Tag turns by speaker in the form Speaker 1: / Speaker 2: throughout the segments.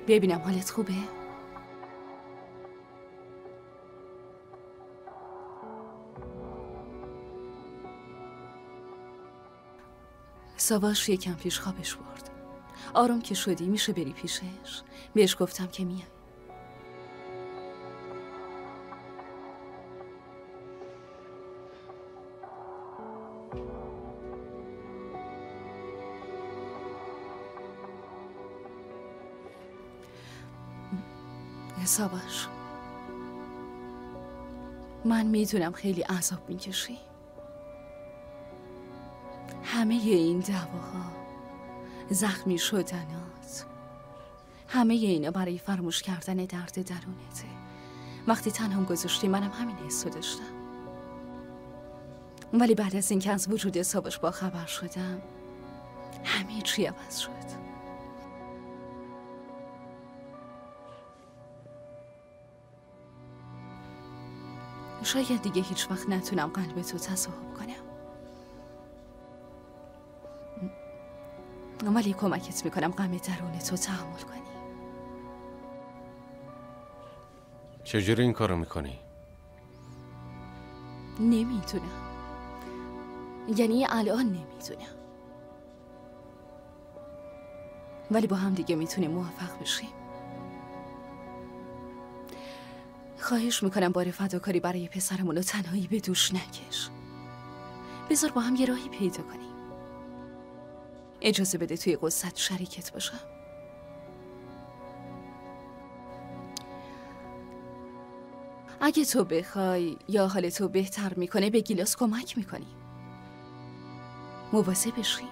Speaker 1: ببینم حالت خوبه؟ ساواش یکم پیش خوابش برد. آرام که شدی میشه بری پیشش؟ بهش گفتم که میام. ساواش، من میدونم خیلی عذاب میکشی. همه این دعواها، زخمی شدنات، همه اینا برای فراموش کردن درد درونته. وقتی تنهام گذاشتی منم همین حسو داشتم. ولی بعد از اینکه از وجود ساواش با خبر شدم همه چی عوض شد. شاید دیگه هیچ وقت نتونم قلب تو تصاحب کنم، ولی کمکت میکنم غم درون تو تحمل کنی.
Speaker 2: چجوری این کارو میکنی؟
Speaker 1: نمیدونم، یعنی الان نمیدونم، ولی با هم دیگه میتونیم موفق بشیم. خواهش میکنم بار فداکاری برای پسرمون رو تنهایی به دوش نکش. بذار با هم یه راهی پیدا کنیم. اجازه بده توی قصت شریکت باشم. اگه تو بخوای یا حال تو بهتر میکنه به گیلاس کمک میکنی. مواظب بشیم.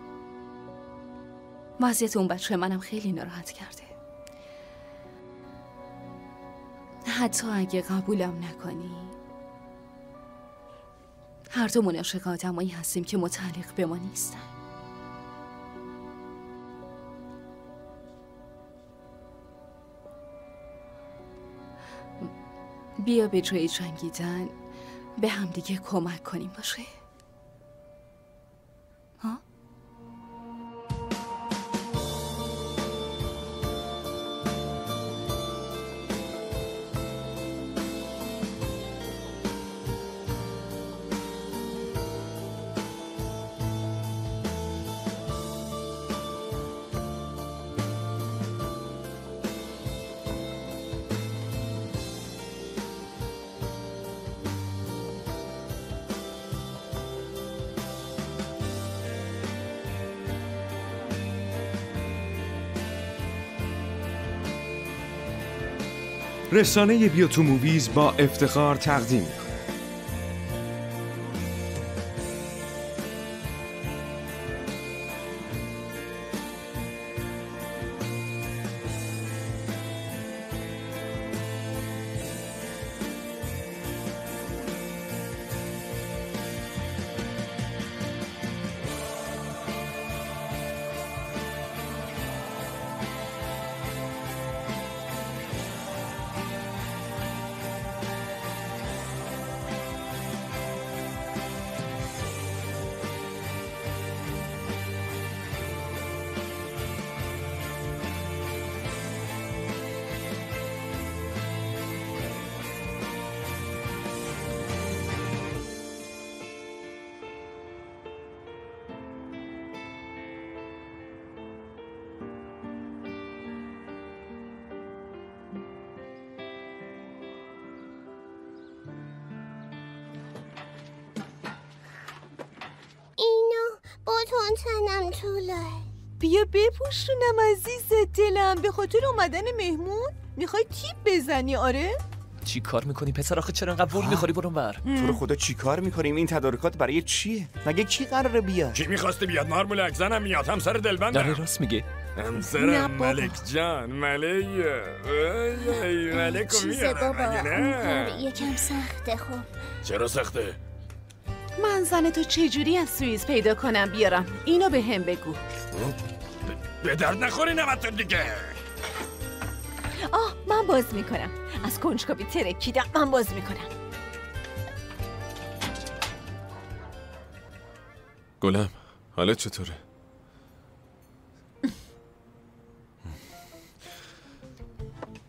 Speaker 1: وضعیت اون بچه منم خیلی ناراحت کرده. حتی اگه قبولم نکنی، هر دو مناشق آدمایی هستیم که متعلق به ما نیستن. بیا به جای جنگیدن به همدیگه کمک کنیم باشه. ها؟
Speaker 3: رسانه بیا تو موویز با افتخار تقدیم می‌کند.
Speaker 4: تنم طوله.
Speaker 5: بیا بپوشونم عزیز دلم. به خاطر اومدن مهمون میخوای تیپ بزنی؟ آره؟
Speaker 6: چی کار میکنی پسر؟ آخه چرا انقدر وول میخوری؟ برو بر.
Speaker 7: تو رو خدا چی کار میکنیم؟ این تدارکات برای چیه؟ مگه کی قراره بیاد؟
Speaker 8: کی میخواسته بیاد؟ مارمولک زنم میاد. همسر دلبندم.
Speaker 6: داره راست میگه.
Speaker 8: همسرم ملک جان. ملک
Speaker 4: چیزه بابا، اون کار یکم سخته. خب
Speaker 8: چرا سخته؟
Speaker 5: من زن تو چجوری از سوئیس پیدا کنم بیارم؟ اینو به هم بگو.
Speaker 8: به درد نخوری نمتون دیگه.
Speaker 5: من باز میکنم. از کنجکاوی ترکیدم. من باز میکنم.
Speaker 2: گلم حالت چطوره؟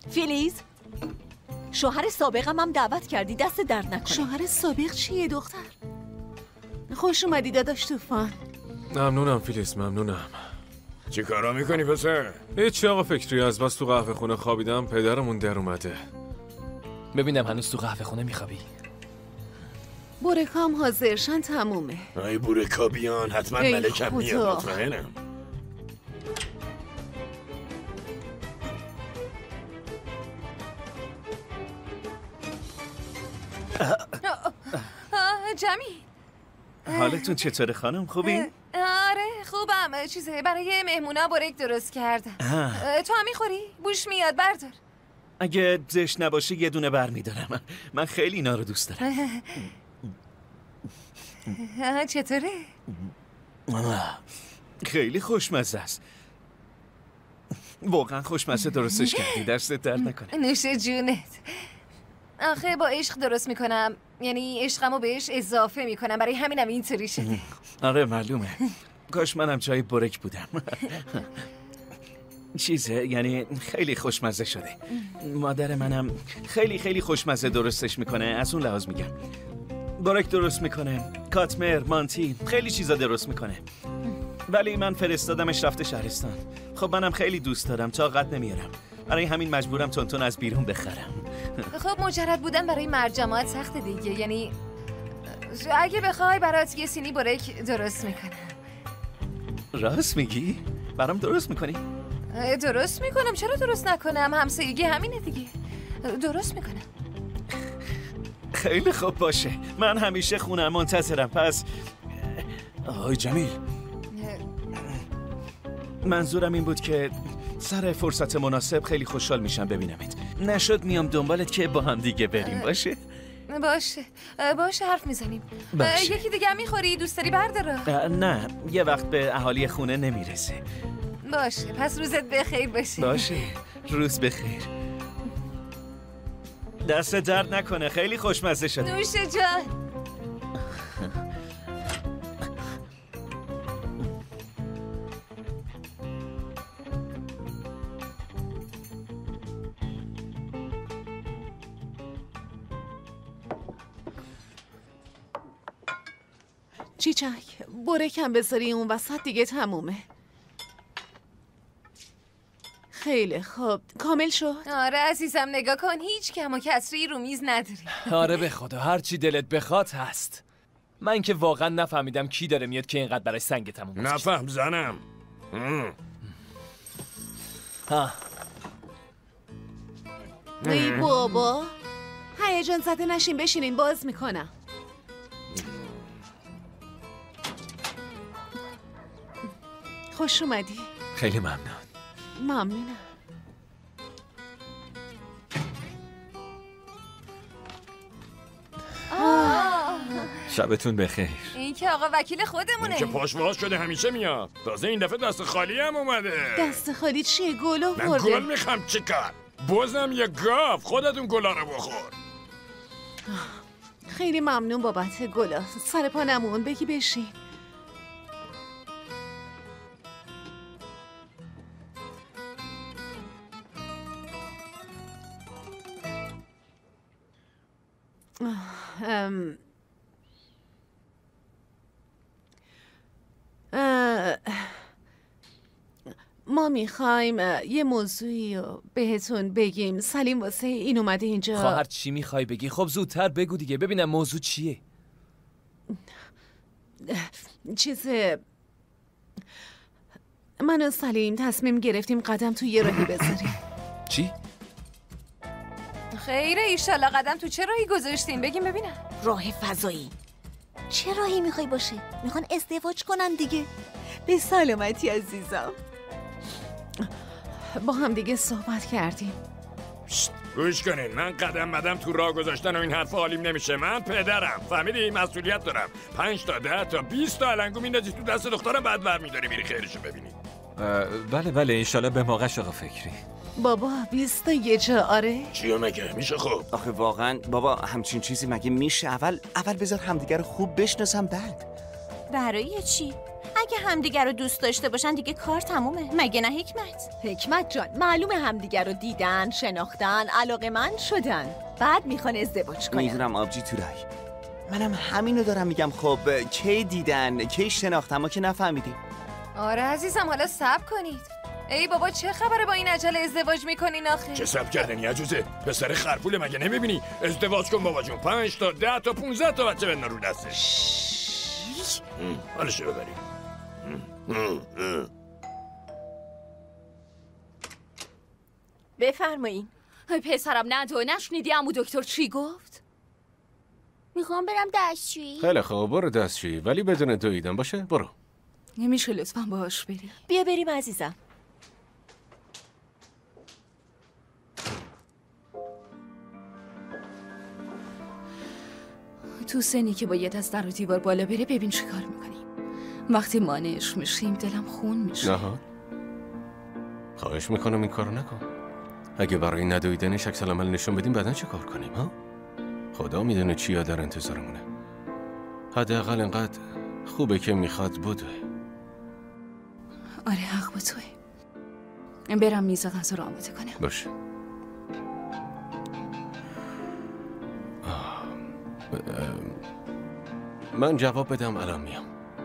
Speaker 5: فیلیز، شوهر سابقم هم دعوت کردی، دست درد نکنه. شوهر سابق چیه دختر؟ خوش اومدی داداش طوفان.
Speaker 3: ممنونم فیلیس، ممنونم.
Speaker 8: چی کارا میکنی پسر؟
Speaker 3: هیچی آقا فکری، از بس تو قهوه خونه خوابیدم پدرمون در اومده.
Speaker 6: ببینم هنوز تو قهوه خونه میخوابی؟
Speaker 5: بورکام حاضرشن تمومه.
Speaker 8: ای بورکا بیان، حتما ملکم میاد، مطمئنم.
Speaker 1: جمی،
Speaker 7: حالتون چطوره خانم؟ خوبی؟
Speaker 1: آره خوبم. چیزه برای مهمونا برک درست کردم. تو هم میخوری؟ بوش میاد، بردار.
Speaker 7: اگه زشت نباشه یه دونه برمیدارم. من خیلی اینا رو دوست دارم.
Speaker 1: چطوره؟
Speaker 7: خیلی خوشمزه است. واقعا خوشمزه درستش کردی، دستت درد نکنه.
Speaker 1: نوش جونت. آخه با عشق درست میکنم، یعنی عشقمو بهش اضافه میکنم، برای همینم اینطوری شده.
Speaker 7: آره معلومه. کاش منم جای برک بودم. چیزه، یعنی خیلی خوشمزه شده. مادر منم خیلی خوشمزه درستش میکنه، از اون لحاظ میگم. برک درست میکنه، کاتمر، مانتی، خیلی چیزا درست میکنه. ولی من فرستادمش رفته شهرستان. خب منم خیلی دوست دارم، طاقت نمیارم. برای همین مجبورم تونتون از بیرون بخرم.
Speaker 1: خب مجرد بودن برای مرد جماعت سخته دیگه، یعنی اگه بخوای برات یه سینی برک درست میکنم.
Speaker 7: راست میگی؟ برام درست میکنی؟
Speaker 1: درست میکنم، چرا درست نکنم؟ همسایگی همینه دیگه. درست میکنم.
Speaker 7: خیلی خوب باشه، من همیشه خونم منتظرم. پس آقای جمیل، منظورم این بود که سر فرصت مناسب خیلی خوشحال میشم ببینمت. نشد میام دنبالت که با هم دیگه بریم. باشه
Speaker 1: باشه حرف میزنیم. یکی دیگه میخوری؟ دوست داری برداره؟
Speaker 7: نه، یه وقت به اهالی خونه نمیرسه.
Speaker 1: باشه پس روزت بخیر باشه.
Speaker 7: باشه، روز بخیر. دست درد نکنه، خیلی خوشمزه شده.
Speaker 1: نوش جان.
Speaker 5: چیچک، برکم بذاری اون وسط دیگه تمومه. خیلی خوب، کامل شد؟
Speaker 1: آره عزیزم، نگاه کن، هیچ کم و کسری رو میز نداری.
Speaker 6: آره به خدا هر چی دلت بخواد هست. من که واقعا نفهمیدم کی داره میاد که اینقدر برای سنگ تموم بشه.
Speaker 8: نفهم زنم.
Speaker 5: ای بابا، هیجان زده نشین، بشینین باز میکنم. خوش اومدی.
Speaker 6: خیلی ممنون.
Speaker 5: ممنونم.
Speaker 9: شبتون بخیر.
Speaker 1: این که آقا وکیل خودمونه.
Speaker 8: این که پاشواز شده همیشه میاد. تازه این دفعه دست خالی هم اومده.
Speaker 5: دست خالی چیه؟ گل
Speaker 8: من
Speaker 5: آورده.
Speaker 8: گل میخوام چیکار؟ بازم یه گاف، خودتون گلا رو بخور.
Speaker 5: خیلی ممنون بابت گلا. سر پا نمون، بگی بشین. ما میخوایم یه موضوعی رو بهتون بگیم. سلیم واسه این اومده اینجا.
Speaker 6: خواهر چی میخوای بگی؟ خب زودتر بگو دیگه، ببینم موضوع چیه.
Speaker 5: من و سلیم تصمیم گرفتیم قدم تو یه راهی بذاریم.
Speaker 6: چی؟
Speaker 1: خیره ایشالله. قدم تو چه راهی گذاشتین؟ بگیم ببینم.
Speaker 4: راه فضایی. چه راهی میخوای باشه؟ میخوان ازدواج کنن دیگه.
Speaker 5: به سلامتی عزیزم. با هم دیگه صحبت کردیم.
Speaker 8: گوش کنین، من قدم تو راه گذاشتن و این حرف حالیم نمیشه. من پدرم، فهمیدی؟ مسئولیت دارم. 5 تا 10 تا 20 تا علنگو میندازی تو دست دخترم، بعد برمی‌داری میری خیرشو ببینی.
Speaker 9: بله انشالله به موقعش آقا فکری.
Speaker 5: بابا 20 تا یه جا؟ آره
Speaker 8: چیو مگه میشه؟ خب
Speaker 7: آخه واقعا بابا همچین چیزی مگه میشه؟ اول بذار همدیگه رو خوب بشناسم بعد.
Speaker 4: برای چی؟
Speaker 10: اگه همدیگر رو دوست داشته باشن دیگه کار تمومه، مگه نه حکمت؟
Speaker 5: حکمت جان، معلومه همدیگر رو دیدن، شناختن، علاقه‌مند شدن، بعد میخوان ازدواج کنن.
Speaker 11: میدونم آبجی تورای، منم همینو دارم میگم. خب کی دیدن، کی شناختن، ما که نفهمیدیم.
Speaker 12: آره عزیزم، حالا صبر کنید. ای بابا چه خبره با این عجله ازدواج میکنین آخه؟
Speaker 8: چه صبر کردنی عجوزه؟ پسر خرپوله مگه نمیبینی؟ ازدواج کن بابا جون. 5 تا 10 تا 15 تا بچه بنداز رو دستش. حالشو ببریم.
Speaker 5: بفرمایین.
Speaker 1: پسرم نشنیدی عمو دکتر چی گفت؟
Speaker 4: میخوام برم دستشویی.
Speaker 2: خیلی خوب، برو دستشویی، ولی بدون دویدن باشه. برو.
Speaker 1: نمیشه لطفاً باهاش بری؟
Speaker 5: بیا بریم عزیزم.
Speaker 1: تو سنی که باید از در و دیوار بالا بره، ببین چی کار میکنیم. وقتی مانعش میشیم دلم خون میشه.
Speaker 2: نه، خواهش میکنم این کارو نکن. اگه برای ندویدنش عکس العمل نشون بدیم بعدن چه کار کنیم ها؟ خدا میدونه چیا در انتظارمونه. حداقل انقدر خوبه که میخواد بدوه.
Speaker 1: آره حق با توه. برم میز غذا رو آماده کنم.
Speaker 2: باشه. من جواب بدم الان میام.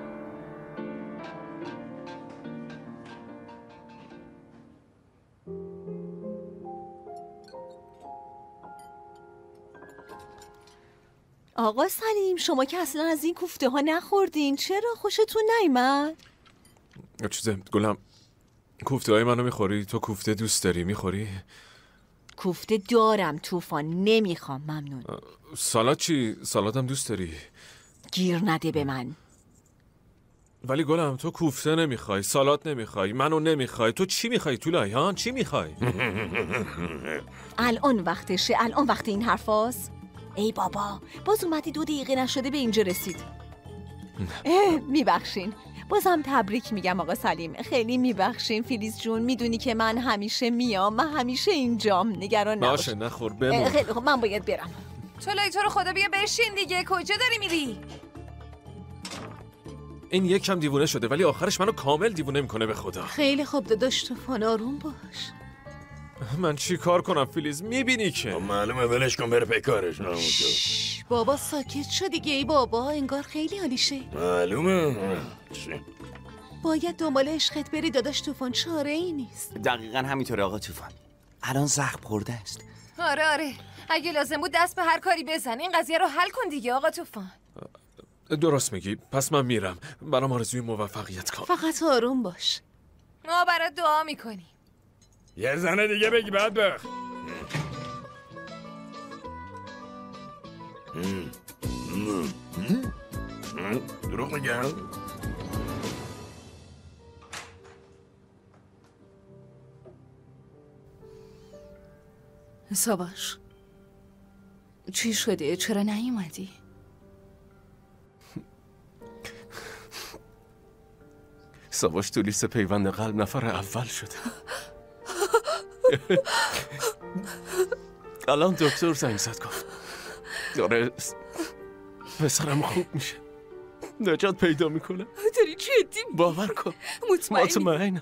Speaker 5: آقا سلیم، شما که اصلا از این کوفته ها نخوردین، چرا خوشتون نیامد؟
Speaker 3: چیزه گلم، کوفته های منو میخوری؟ تو کوفته دوست داری؟ میخوری؟
Speaker 5: کوفته دارم طوفان، نمیخوام ممنون.
Speaker 3: سالاد چی؟ سالادم دوست داری؟
Speaker 5: گیر نده به من.
Speaker 3: ولی گلم تو کوفته نمیخوای، سالاد نمیخوای، منو نمیخوای، تو چی میخوای طولای ها؟ چی میخوای؟
Speaker 5: الان وقتشه، الان وقت این حرفاست. ای بابا، باز اومدی 2 دقیقه نشده به اینجا رسید. میبخشین، بازم تبریک میگم آقا سلیم، خیلی میبخشین. فیلیز جون میدونی که من همیشه میام، من همیشه اینجام، نگران نباش.
Speaker 3: باشه نخور بمون.
Speaker 5: خیلی خب من باید برم.
Speaker 12: طلای تو رو خدا بیا بشین دیگه، کجا داری میری؟
Speaker 3: این یک کم دیوونه شده ولی آخرش منو کامل دیوونه میکنه به خدا.
Speaker 5: خیلی خوب داداش طوفان، آروم باش.
Speaker 3: من چی کار کنم فیلیز؟ میبینی که
Speaker 8: معلومه، ولش کن بره پیکارش.
Speaker 5: بابا ساکت شو دیگه. ای بابا انگار خیلی حالیشه.
Speaker 8: معلومه.
Speaker 5: باید دنبال عشقت بری داداش طوفان، چاره ای نیست.
Speaker 11: دقیقا همینطوره آقا طوفان، الان زخم خورده است.
Speaker 12: آره اگه لازم بود دست به هر کاری بزن، این قضیه رو حل کن دیگه آقا طوفان.
Speaker 3: درست میگی، پس من میرم. برام آرزوی موفقیت کن.
Speaker 5: فقط آروم باش.
Speaker 12: ما برات دعا میکنیم.
Speaker 8: یه زنه دیگه بگی بعد بخ. دروغ میگم؟
Speaker 1: ساواش چی شده؟ چرا نیومدی؟
Speaker 2: ساواش تو لیست پیوند قلب نفر اول شده. الان دکتر زنگ زد گفت داره پسرم خوب میشه، نجات پیدا میکنه.
Speaker 1: داری جدی؟
Speaker 2: باور کن. مطمئنم.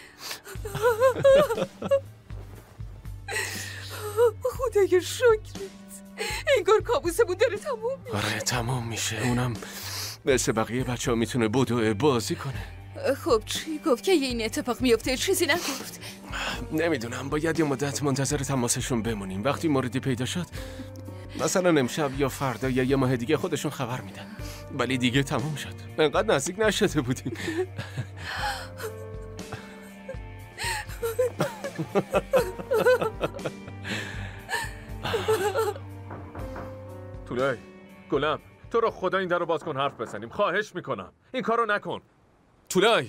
Speaker 1: خدایا شکرت، انگار کابوسمون داره تموم میشه.
Speaker 2: آره تموم میشه، اونم مثل بقیه بچه ها میتونه بدو بازی کنه.
Speaker 1: خب چی گفت که این اتفاق میفته؟ چیزی نگفت؟
Speaker 2: نمیدونم، باید یه مدت منتظر تماسشون بمونیم. وقتی موردی پیدا شد مثلا امشب یا فردا یا یه ماه دیگه خودشون خبر میدن. ولی دیگه تموم شد، انقدر نزدیک نشده بودیم.
Speaker 3: طولای گلم، تو رو خدا این در رو باز کن حرف بزنیم، خواهش میکنم این کارو نکن. طولای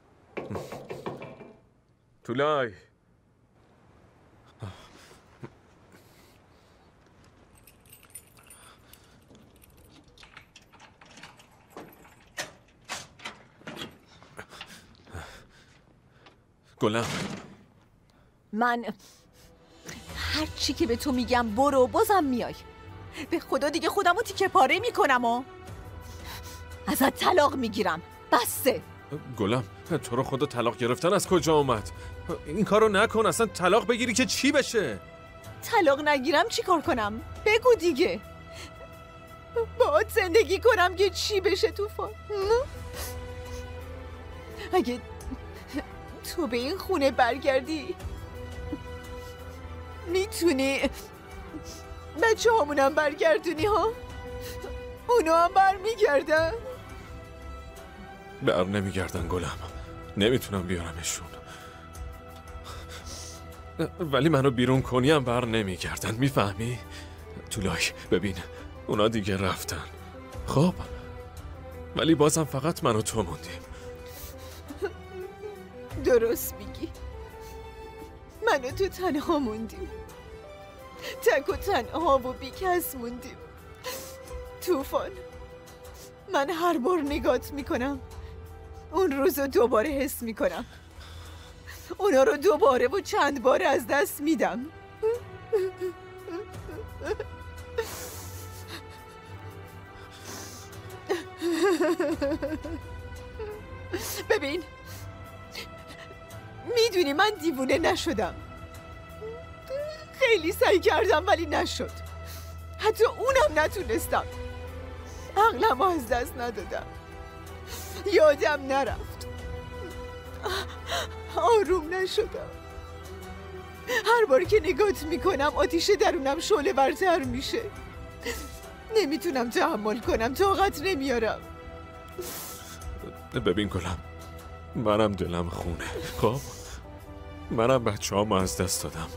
Speaker 3: گلم،
Speaker 5: من هر چی که به تو میگم برو، بازم میای. به خدا دیگه خودمو تیکه پاره میکنم و ازت طلاق میگیرم. بسه.
Speaker 3: گلم تو رو خدا طلاق گرفتن از کجا اومد؟ این کارو نکن. اصلا طلاق بگیری که چی بشه؟
Speaker 5: طلاق نگیرم چی کار کنم؟ بگو دیگه. باهات زندگی کنم که چی بشه طوفان؟ اگه تو به این خونه برگردی میتونی بچه هامونم برگردونی ها؟ اونا هم برمیگردن؟
Speaker 3: بر نمیگردن گلم. نمیتونم بیارمشون. ولی منو بیرون کنی هم بر نمیگردن. میفهمی؟ طولای ببین اونا دیگه رفتن. خب ولی بازم فقط من و تو موندیم.
Speaker 5: درست میگی. من و تو تنها موندیم. تک و تنها و بی کس موندیم. طوفان من هر بار نگات میکنم اون روز رو دوباره حس میکنم. اونا رو دوباره و چند بار از دست میدم. ببین میدونی من دیوونه نشدم. خیلی سعی کردم ولی نشد. حتی اونم نتونستم. عقلم از دست ندادم. یادم نرفت. آروم نشدم. هر بار که نگات میکنم آتیش درونم شعله ورتر میشه. نمیتونم تحمل کنم. طاقت نمیارم.
Speaker 3: ببین گلم منم دلم خونه. خب منم بچه هامو از دست دادم.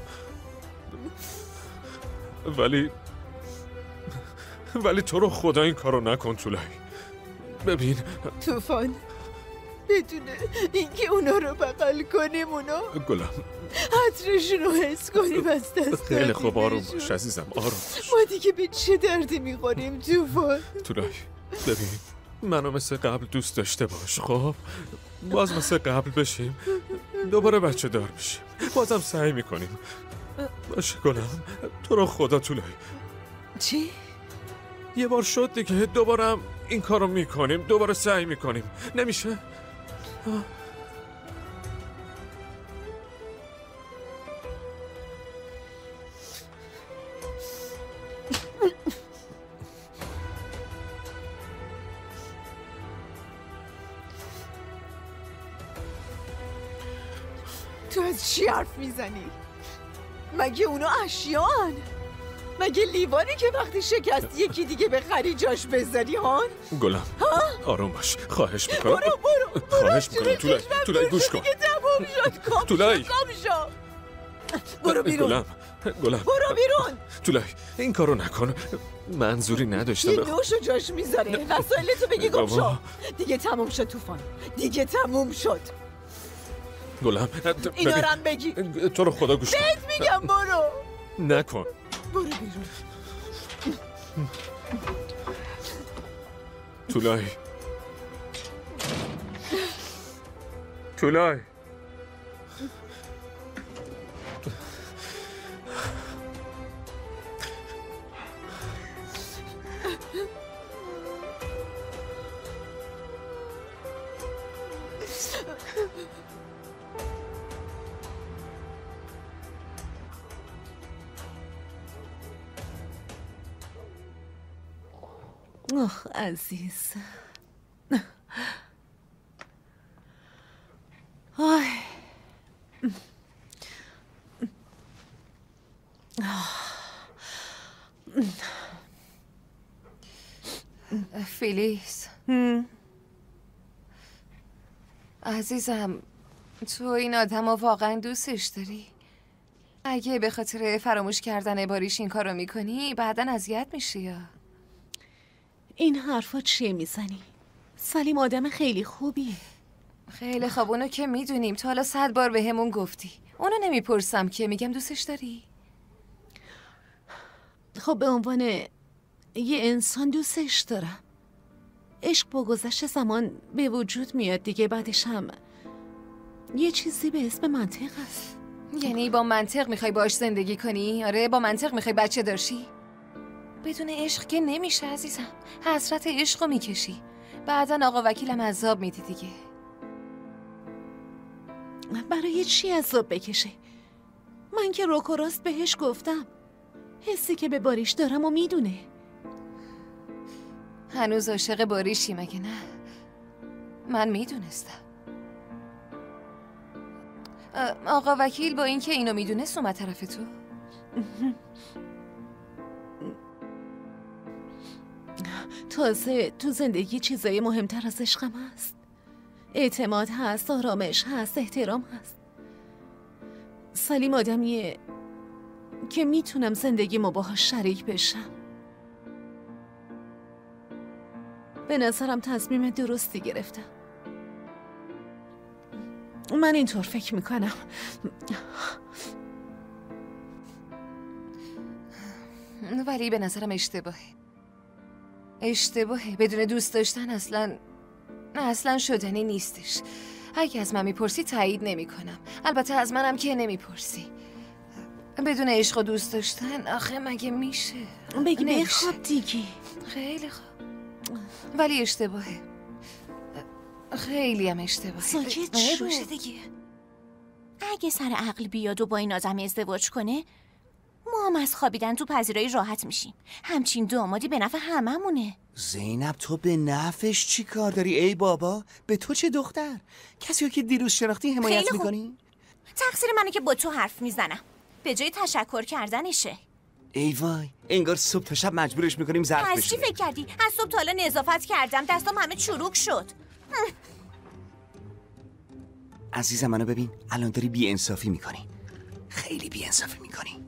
Speaker 3: ولی تو رو خدا این کارو نکن طولای. ببین
Speaker 5: طوفان بدون اینکه اونا رو بغل کنیم اونا
Speaker 3: گلم
Speaker 5: عطرشون رو حس کنیم از دست
Speaker 3: خیلی خوب. آروم باش عزیزم. آروم باش.
Speaker 5: ما دیگه به چه دردی میخوریم طوفان؟
Speaker 3: طولای ببین منو مثل قبل دوست داشته باش. خب باز مثل قبل بشیم. دوباره بچه دار بشیم. بازم سعی میکنیم. باشه گلم تو رو خدا طولای.
Speaker 5: چی؟
Speaker 3: یه بار شد دیگه. دوباره هم این کارو میکنیم. دوباره سعی میکنیم. نمیشه؟
Speaker 5: تو از چی حرف میزنی؟ مگه اونا اشیان؟ مگه لیوانی که وقتی شکست یکی دیگه بخری جاش بذاری هان؟
Speaker 3: گلم آروم باش. خواهش میکنم.
Speaker 5: برو
Speaker 3: خواهش میکنم. طولای گوش کن.
Speaker 5: دیگه تموم شد.
Speaker 3: طولای
Speaker 5: برو بیرون.
Speaker 3: گلم
Speaker 5: برو بیرون.
Speaker 3: طولای این کارو نکن. منظوری نداشتم.
Speaker 5: این نوشو جاش میذاره. وسایلتو بگی گم شو. دیگه تموم شد طوفان. دیگه تموم شد.
Speaker 3: گلم
Speaker 5: اینا رو هم بگی.
Speaker 3: تو رو خدا گوش کن.
Speaker 5: بهت میگم برو.
Speaker 3: نکن.
Speaker 5: برو بیرون.
Speaker 3: طولای
Speaker 5: آخ عزیز. آی
Speaker 12: فیلیس عزیزم تو این آدم رو واقعا دوستش داری؟ اگه به خاطر فراموش کردن باریش این کارو میکنی بعدن اذیت میشی یا؟
Speaker 5: این حرفا چیه میزنی؟ سلیم آدم خیلی خوبیه.
Speaker 12: خیلی خوب اونو که میدونیم. تا حالا 100 بار به همون گفتی. اونو نمیپرسم که میگم دوستش داری؟
Speaker 5: خب به عنوان یه انسان دوستش دارم. عشق با گذشت زمان به وجود میاد دیگه. بعدش هم یه چیزی به اسم منطق است.
Speaker 12: یعنی با منطق میخوای باش زندگی کنی؟ آره با منطق میخوای بچه دارشی؟ بدون عشق که نمیشه عزیزم. حسرت عشق رو میکشی. بعدن آقا وکیلم عذاب میدی دیگه.
Speaker 5: برای چی عذاب بکشه؟ من که روک و راست بهش گفتم. حسی که به باریش دارم و میدونه.
Speaker 12: هنوز عاشق باریشی مگه نه؟ من میدونستم. آقا وکیل با اینکه اینو میدونست اومد طرف تو؟
Speaker 5: تازه تو زندگی چیزای مهمتر از عشقم هست. اعتماد هست، آرامش هست، احترام هست. سلیم آدمیه که میتونم زندگیمو باهاش شریک بشم. به نظرم تصمیم درستی گرفتم. من اینطور فکر میکنم.
Speaker 12: ولی به نظرم اشتباهه. بدون دوست داشتن اصلا شدنی نیستش. اگه از من میپرسی تایید نمیکنم. البته از منم که نمیپرسی. بدون عشق و دوست داشتن آخه مگه میشه؟
Speaker 5: بگی بخواب دیگه.
Speaker 12: خیلی خوب. ولی اشتباهه. خیلی هم اشتباهه.
Speaker 5: ساکت
Speaker 12: باشه دیگه.
Speaker 4: اگه سر عقل بیاد و با این آدم ازدواج کنه، ما هم از خوابیدن تو پذیرایی راحت میشیم. همچین دامادی به نفع هممونه.
Speaker 11: زینب تو به نفعش چی کار داری ای بابا؟ به تو چه دختر؟ کسی که دیروز شناختی حمایت میکنی؟
Speaker 4: تقصیر منه که با تو حرف میزنم. به جای تشکر کردنشه.
Speaker 11: ای وای، انگار صبح تا شب مجبورش میکنیم ظرف بشوره.
Speaker 4: از چی فکر کردی؟ از صبح تا حالا نظافت کردم، دستام همه چروک شد.
Speaker 11: عزیزم منو ببین، الان داری بی انصافی میکنی. خیلی بی انصافی میکنی.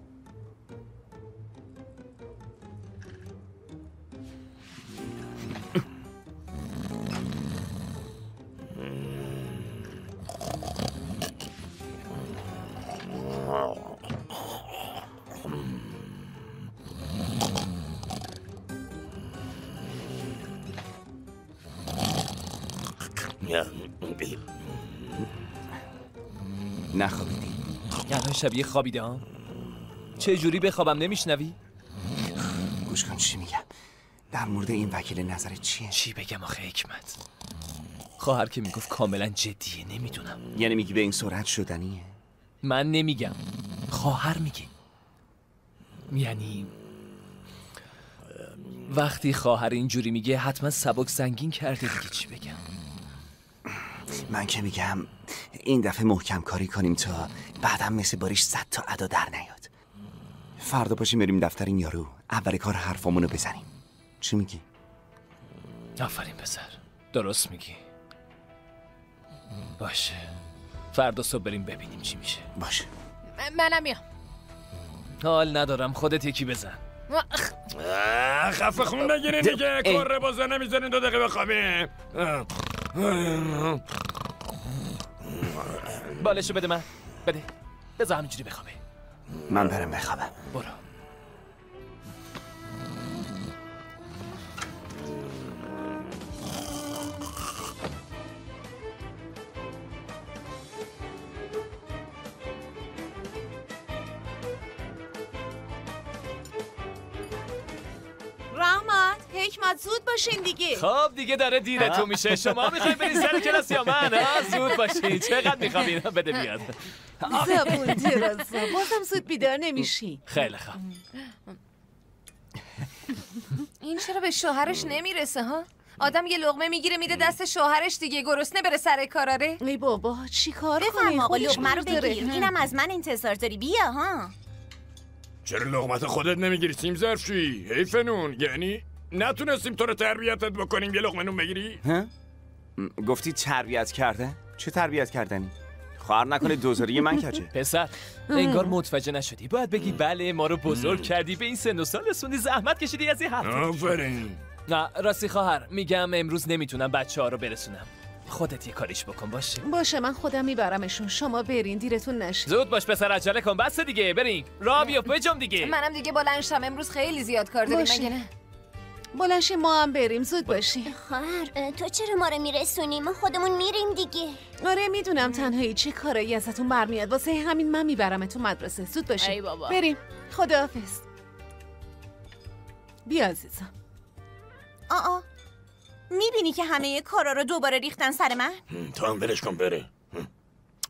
Speaker 11: نخوابیدی؟
Speaker 6: الان شبیه خوابیده ها؟ چه جوری بخوابم نمیشنوی؟
Speaker 11: گوش کن چی میگم. در مورد این وکیل نظرت چیه؟
Speaker 6: چی بگم آخه حکمت؟ خواهر که میگفت کاملا جدیه. نمیدونم.
Speaker 11: یعنی میگی به این سرعت شدنیه؟
Speaker 6: من نمیگم، خواهر میگه. یعنی وقتی خواهر اینجوری میگه حتما سبک سنگین کرده دیگه. چی بگم؟
Speaker 11: من که میگم این دفعه محکم کاری کنیم تا بعدم مثل باریش 100 تا ادا در نیاد. فردا پاشیم بریم دفتر این یارو، اول کار حرفامونو بزنیم. چی میگی؟
Speaker 6: آفرین پسر، درست میگی. باشه، فردا صبح بریم ببینیم چی میشه.
Speaker 11: باشه.
Speaker 12: منم میام.
Speaker 6: حال ندارم، خودت یکی بزن.
Speaker 8: خفه خون نگیرین دیگه. کره بازه نمیزنین 2 دقیقه بخوابیم.
Speaker 6: بالشو بده من. بده. بذار همینجوری بخوابه.
Speaker 11: من برم بخوابم.
Speaker 6: برو.
Speaker 5: حکمت زود باشین دیگه.
Speaker 6: خب دیگه داره دیرتون میشه. شما میخواین برین سر کلاس یا من؟ زود باشین. چقدر میخوابین؟ بده بیاد.
Speaker 5: زبون درازا، بازم زود بیدار نمیشی.
Speaker 6: خیلی خوب.
Speaker 12: این چرا به شوهرش نمیرسه ها؟ آدم یه لقمه میگیره میده دست شوهرش دیگه، گرسنه بره سر کاراره.
Speaker 5: ای بابا چی کار کنی؟
Speaker 4: بفرما آقا لقمه رو بگیر. اینم از من انتظار داری. بیا ها.
Speaker 8: چرا لقمت خودت نمیگیری سیم ظرفی؟ حیف نون. یعنی نتونستیم تو رو تربیتت بکنیم یه لقمه نون بگیری؟
Speaker 11: ها؟ گفتی تربیت کرده؟ چه تربیت کردنی؟ خواهر نکنه دوزاری من کجه؟
Speaker 6: پسر انگار متوجه نشدی. باید بگی بله ما رو بزرگ کردی، به این سن و سال رسوندی، زحمت کشیدی از این حرف.
Speaker 8: آفرین.
Speaker 6: نه راستی خواهر، میگم امروز نمیتونم بچه‌ها رو برسونم. خودت یه کاریش بکن.
Speaker 5: باشه من خودم میبرمشون. شما برین، دیرتون نشه.
Speaker 6: زود باش پسر، عجله کن. بس دیگه، برین. راه بیا بجم دیگه.
Speaker 12: منم دیگه بلند شم، امروز خیلی زیاد کار داریم. مگه نه؟
Speaker 5: بلند ما هم بریم. زود باشی.
Speaker 4: خواهر تو چرا ما رو میرسونی؟ ما خودمون میریم دیگه.
Speaker 5: آره میدونم تنهایی چه کارایی ازتون برمیاد، واسه همین من میبرمتون مدرسه. زود باشی.
Speaker 12: ای بابا.
Speaker 5: بریم. خداحافظ. بیا عزیزم.
Speaker 4: میبینی که همه کارا رو دوباره ریختن سر من؟
Speaker 8: تو هم برش کن بره.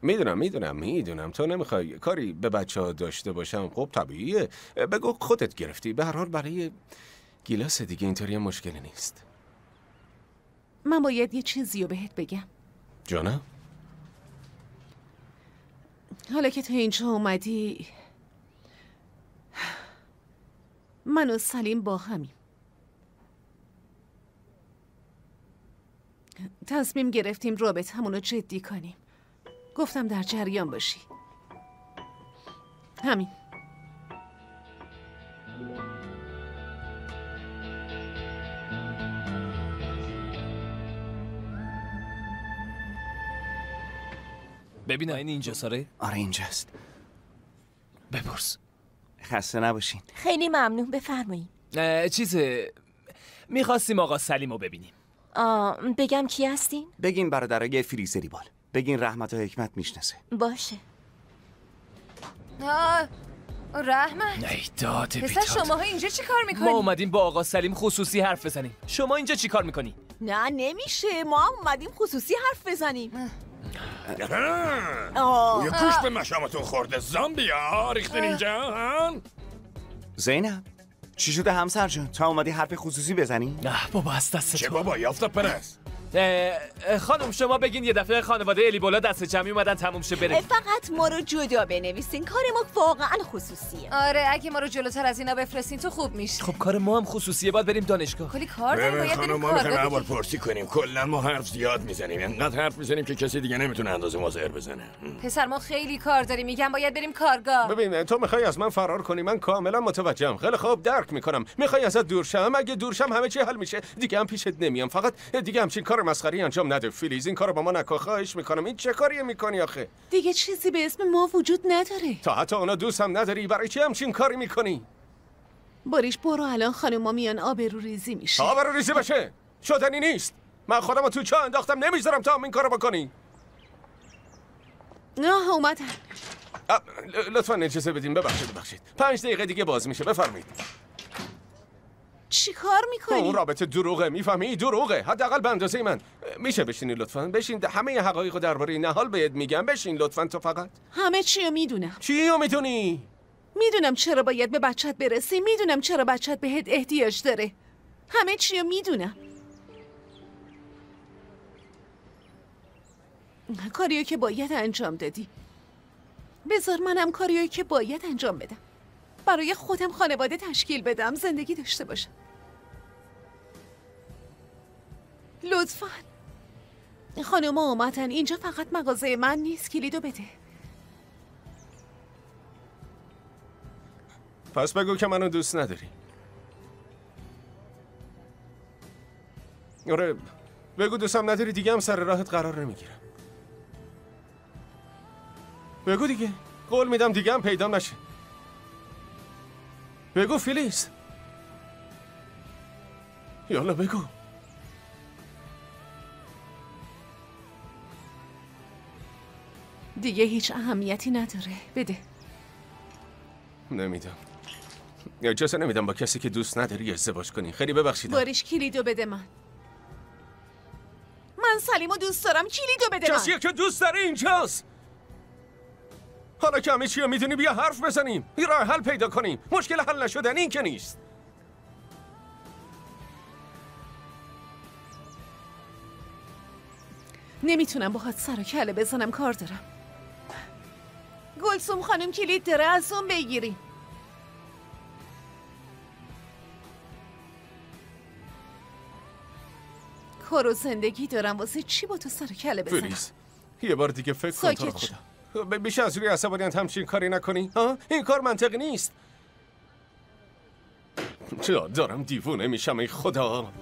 Speaker 2: میدونم تو نمیخوای کاری به بچه‌ها داشته باشم. خب طبیعیه، بگو خودت گرفتی. به هر حال برای گیلاس دیگه اینطوری مشکلی نیست.
Speaker 5: من باید یه چیزی رو بهت بگم.
Speaker 2: جانم؟
Speaker 5: حالا که تو اینجا اومدی، من و سلیم با همیم. تصمیم گرفتیم رابطمون رو جدی کنیم. گفتم در جریان باشی. همین.
Speaker 6: ببین این اینجا ساره؟
Speaker 11: آره اینجاست.
Speaker 6: بپرس.
Speaker 11: خسته نباشین.
Speaker 4: خیلی ممنون، بفرمایید.
Speaker 6: میخواستیم آقا سلیمو ببینیم.
Speaker 4: بگم کی هستین؟
Speaker 11: بگین برادرای فریزری بال. بگین رحمت و حکمت میشناسه.
Speaker 4: باشه.
Speaker 12: رحمت
Speaker 6: ای داده
Speaker 12: پسر
Speaker 6: بیداد.
Speaker 12: شماها اینجا چی کار میکنی؟
Speaker 6: ما اومدیم با آقا سلیم خصوصی حرف بزنیم. شما اینجا چی کار میکنی؟
Speaker 5: نه نمیشه، ما هم اومدیم خصوصی حرف بزنیم.
Speaker 8: یه کوش به مشامتون خورده. زامبیا ریختین اینجا هن؟
Speaker 11: زینب چی شده همسر جان؟ تا اومدی حرف خصوصی بزنی؟
Speaker 6: نه بابا از دست
Speaker 8: چه بابا یافته پرست.
Speaker 6: خانم شما بگین یه دفعه خانواده الیبولا دست جمعی اومدن تموم شه بره.
Speaker 5: فقط ما رو جدا بنویسین، کار ما واقعا خصوصیه.
Speaker 12: آره اگه ما رو جلوتر از اینا بفرستین تو خوب میشه.
Speaker 6: خب کار ما هم خصوصیه، باید بریم دانشگاه.
Speaker 12: کلی کار داریم، باید بریم
Speaker 8: ما میخوایم
Speaker 12: کارگاه
Speaker 8: اول
Speaker 12: دیگه.
Speaker 8: پرسی کنیم. کلا ما حرف زیاد میزنیم، انقدر حرف میزنیم که کسی دیگه نمیتونه اندازه ما زهر بزنه.
Speaker 12: پسر ما خیلی کار داریم، میگم باید بریم کارگاه.
Speaker 2: ببین تو میخوای از من فرار کنی، من کاملا متوجهم. خیلی خوب درک میکنم. میخوای ازت دور شم، اگه دور شم همه چی حل میشه. دیگه هم پیشت نمیام. فقط دیگه همچین کار مسخره انجام نده. فلیز این کارو با ما نکن، خواهش میکنم. این چه کاریه میکنی آخه؟
Speaker 5: دیگه چیزی به اسم ما وجود نداره.
Speaker 2: تا حتی اونا دوست هم نداری، برای چی همچین کاری میکنی؟
Speaker 5: باریش برو، الان خانوما میان آبروریزی میشه.
Speaker 2: آبروریزی بشه شدنی نیست. من خودمو تو چاه انداختم، نمیذارم تا هم این کارو بکنی.
Speaker 5: نه اومدن.
Speaker 2: لطفا اجازه بدین. ببخشید 5 دقیقه دیگه باز میشه، بفرمایید.
Speaker 5: چی کار میکنی؟
Speaker 2: اون رابطه دروغه، میفهمی؟ دروغه، حداقل به اندازه من. میشه بشینی لطفا؟ بشین، همه حقایقو درباره نهال بهت میگم. بشین لطفا. تو فقط
Speaker 5: همه چیو میدونم.
Speaker 2: چیو میدونی؟
Speaker 5: میدونم چرا باید به بچت برسی، میدونم چرا بچت بهت احتیاج داره. همه چیو میدونم. کاریو که باید انجام دادی. بذار منم کاریو که باید انجام بدم. برای خودم خانواده تشکیل بدم، زندگی داشته باشم. لطفاً. خانوما اومدن اینجا، فقط مغازه من نیست. کلیدو بده.
Speaker 2: پس بگو که منو دوست نداری. آره بگو دوستم نداری، دیگه هم سر راهت قرار نمیگیرم. بگو دیگه، قول میدم دیگه هم پیدا نشه. بگو فلیس، یالا بگو.
Speaker 5: دیگه هیچ اهمیتی نداره، بده.
Speaker 2: نمیدم، اجازه نمیدم با کسی که دوست نداری ازدواج کنی. خیلی ببخشید.
Speaker 5: باریش کلیدو بده من سلیمو دوست دارم، کلیدو بده من.
Speaker 2: کسیه که دوست داره اینجاست. حالا که همه چی رو میدونی بیا حرف بزنیم، یه راه حل پیدا کنیم. مشکل حل نشدن این که نیست.
Speaker 5: نمیتونم باهات سر و کله بزنم، کار دارم. گلسوم خانم کلید داره، از اون بگیری. کار و زندگی دارم، واسه چی با تو سر و کله بزنم؟
Speaker 2: فلیس یه بار دیگه فکر کن تو رو خدا. بیشه از روی عصبانیت همچین کاری نکنی. ها این کار منطقی نیست. چرا دارم دیوونه میشم ای خدا.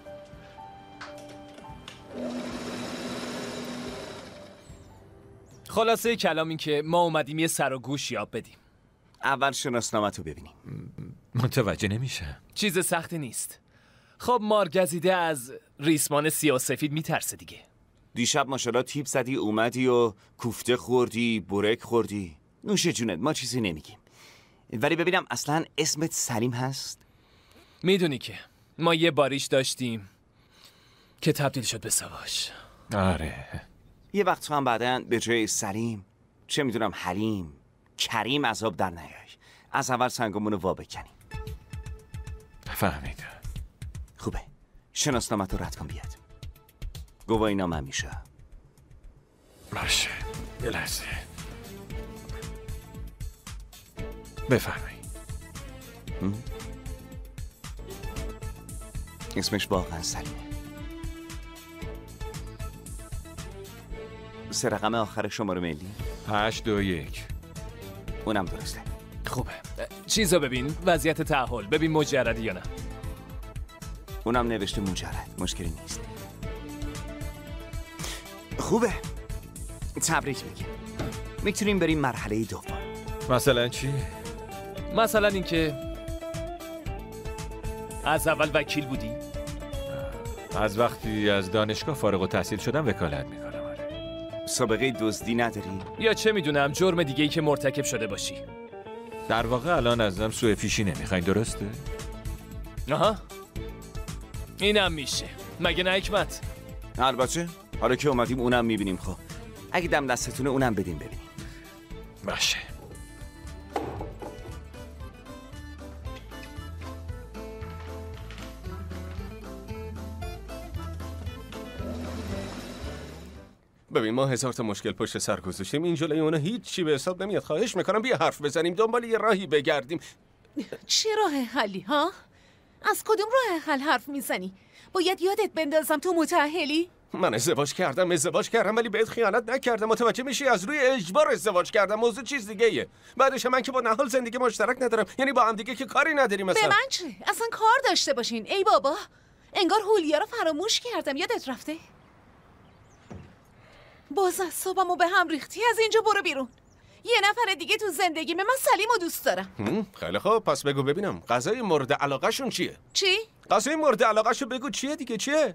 Speaker 6: خلاصه کلام این که ما اومدیم یه سر و گوش یاب بدیم.
Speaker 11: اول شناسنامه‌تو ببینیم.
Speaker 9: متوجه نمیشه.
Speaker 6: چیز سختی نیست. خب مارگزیده از ریسمان سیاه‌سفید میترسه دیگه.
Speaker 11: دیشب ماشاءالله تیپ زدی اومدی و کوفته خوردی، برک خوردی. نوش جونت، ما چیزی نمیگیم. ولی ببینم اصلا اسمت سلیم هست؟
Speaker 6: میدونی که ما یه باریش داشتیم که تبدیل شد به سواش.
Speaker 9: آره
Speaker 11: یه وقت تو هم بعدن به جای سلیم چه میدونم حلیم کریم عذاب در نیای. از اول سنگمونو وا بکنیم.
Speaker 9: فهمیدم.
Speaker 11: خوبه. شناسنامه تو رد کن بیاد. گواهی نامه میشه.
Speaker 9: باشه. یه لحظه. بفرمایید.
Speaker 11: اسمش واقعا سلیمه. 3 رقم آخر شماره ملی
Speaker 9: 821.
Speaker 11: اونم درسته.
Speaker 6: خوبه. چیزا ببین، وضعیت تعهل ببین مجردی یا نه.
Speaker 11: اونم نوشته مجرد، مشکلی نیست. خوبه. تبریک میگم. میتونیم بریم مرحله دوم.
Speaker 9: مثلا چی؟
Speaker 6: مثلا اینکه از اول وکیل بودی؟
Speaker 9: از وقتی از دانشگاه فارغ التحصیل شدم وکالت میکنم.
Speaker 11: سابقه دزدی نداری؟
Speaker 6: یا چه میدونم جرم دیگه‌ای که مرتکب شده باشی.
Speaker 9: در واقع الان ازم سوء پیشی نمیخواین، درسته؟
Speaker 6: آها. اینم میشه. مگه نه حکمت؟
Speaker 11: البته. حالا که اومدیم اونم میبینیم. خب اگه دم دستتونه اونم بدیم ببینیم.
Speaker 9: باشه.
Speaker 2: ببین ما 1000 تا مشکل پشت سر گذاشتیم، این جلوی اونا هیچ چی به حساب نمیاد. خواهش میکنم بیا حرف بزنیم، دنبال یه راهی بگردیم.
Speaker 5: چه راه حلی ها؟ از کدوم راه حل حرف میزنی؟ باید یادت بندازم تو متأهلی؟
Speaker 2: من ازدواج کردم ولی بهت خیانت نکردم. متوجه میشی؟ از روی اجبار ازدواج کردم. موضوع چیز دیگه ایه. بعدش من که با نهال زندگی مشترک ندارم، یعنی با هم دیگه که کاری نداریم.
Speaker 5: به من چه؟ اصلا کار داشته باشین. ای بابا، انگار هولیا رو فراموش کردم. یادت رفته؟ باز اعصابمو به هم ریختی. از اینجا برو بیرون. یه نفر دیگه تو زندگیمه. من سلیمو دوست دارم.
Speaker 2: خیلی خوب، پس بگو ببینم غذای مورد علاقه‌شون چیه؟
Speaker 5: چی؟
Speaker 2: غذای مورد علاقه‌شو بگو چیه دیگه. چیه؟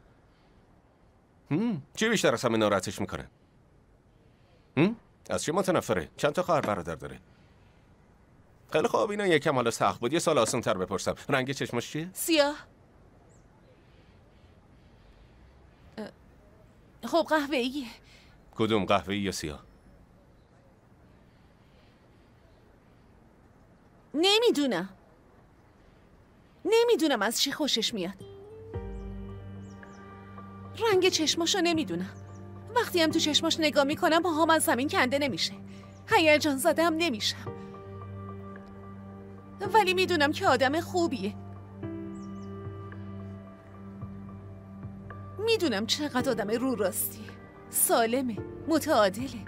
Speaker 2: چی بیشتر از همه ناراحتش میکنه؟ از چی متنفره؟ چند تا خواهر برادر داره؟ خیلی خوب، اینا یکم حالا سخت بود. یه سال آسان‌تر بپرسم. رنگ چشماش چیه؟
Speaker 5: سیاه. خب قهوه‌ایه.
Speaker 2: کدوم، قهوه‌ای یا سیاه؟
Speaker 5: نمیدونم از چی خوشش میاد. رنگ چشماشو نمیدونم. وقتی هم تو چشماش نگاه میکنم پاهام از زمین کنده نمیشه. هیجان زده هم نمیشم. ولی میدونم که آدم خوبیه. میدونم چقدر آدم رو راستیه، سالمه، متعادله.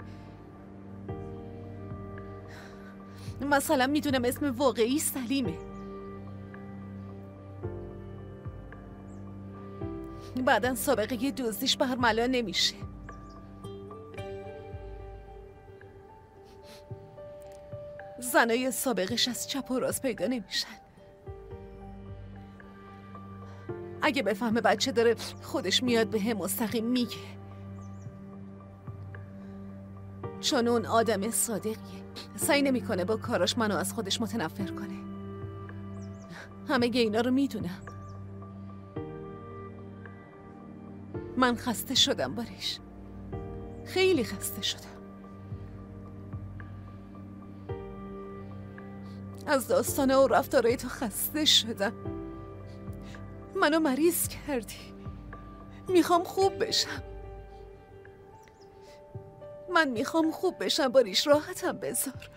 Speaker 5: مثلا میدونم اسم واقعی سلیمه. بعدن سابقه دزدیش برملا نمیشه. زنای سابقش از چپ و راست پیدا نمیشن. اگه بفهمه بچه داره خودش میاد به هم مستقیم میگه، چون اون آدم صادقیه. سعی نمیکنه با کاراش منو از خودش متنفر کنه. همه اینا رو میدونم. من خسته شدم باریش. خیلی خسته شدم. از داستانه و رفتارهای تو خسته شدم. منو مریض کردی. میخوام خوب بشم. من میخوام خوب بشم باریش، راحتم بذار.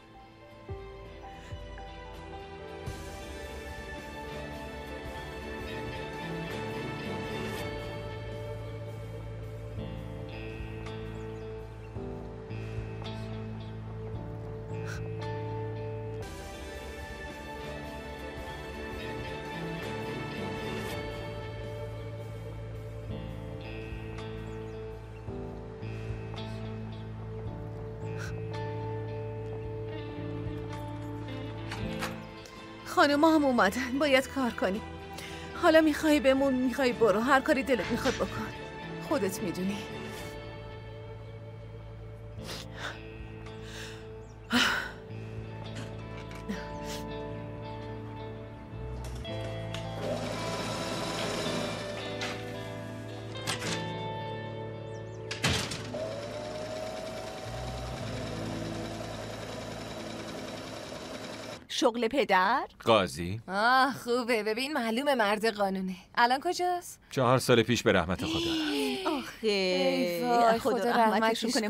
Speaker 5: خانوما هم اومدن، باید کار کنی. حالا میخوای بمون، میخوای برو، هر کاری دلت میخواد بکن. خودت میدونی. شغل پدر؟
Speaker 9: قاضی.
Speaker 12: خوبه. ببین معلومه مرد قانونه. الان کجاست؟
Speaker 9: 4 سال پیش به رحمت خدا.
Speaker 5: آخه خدا رحمتشون کنه.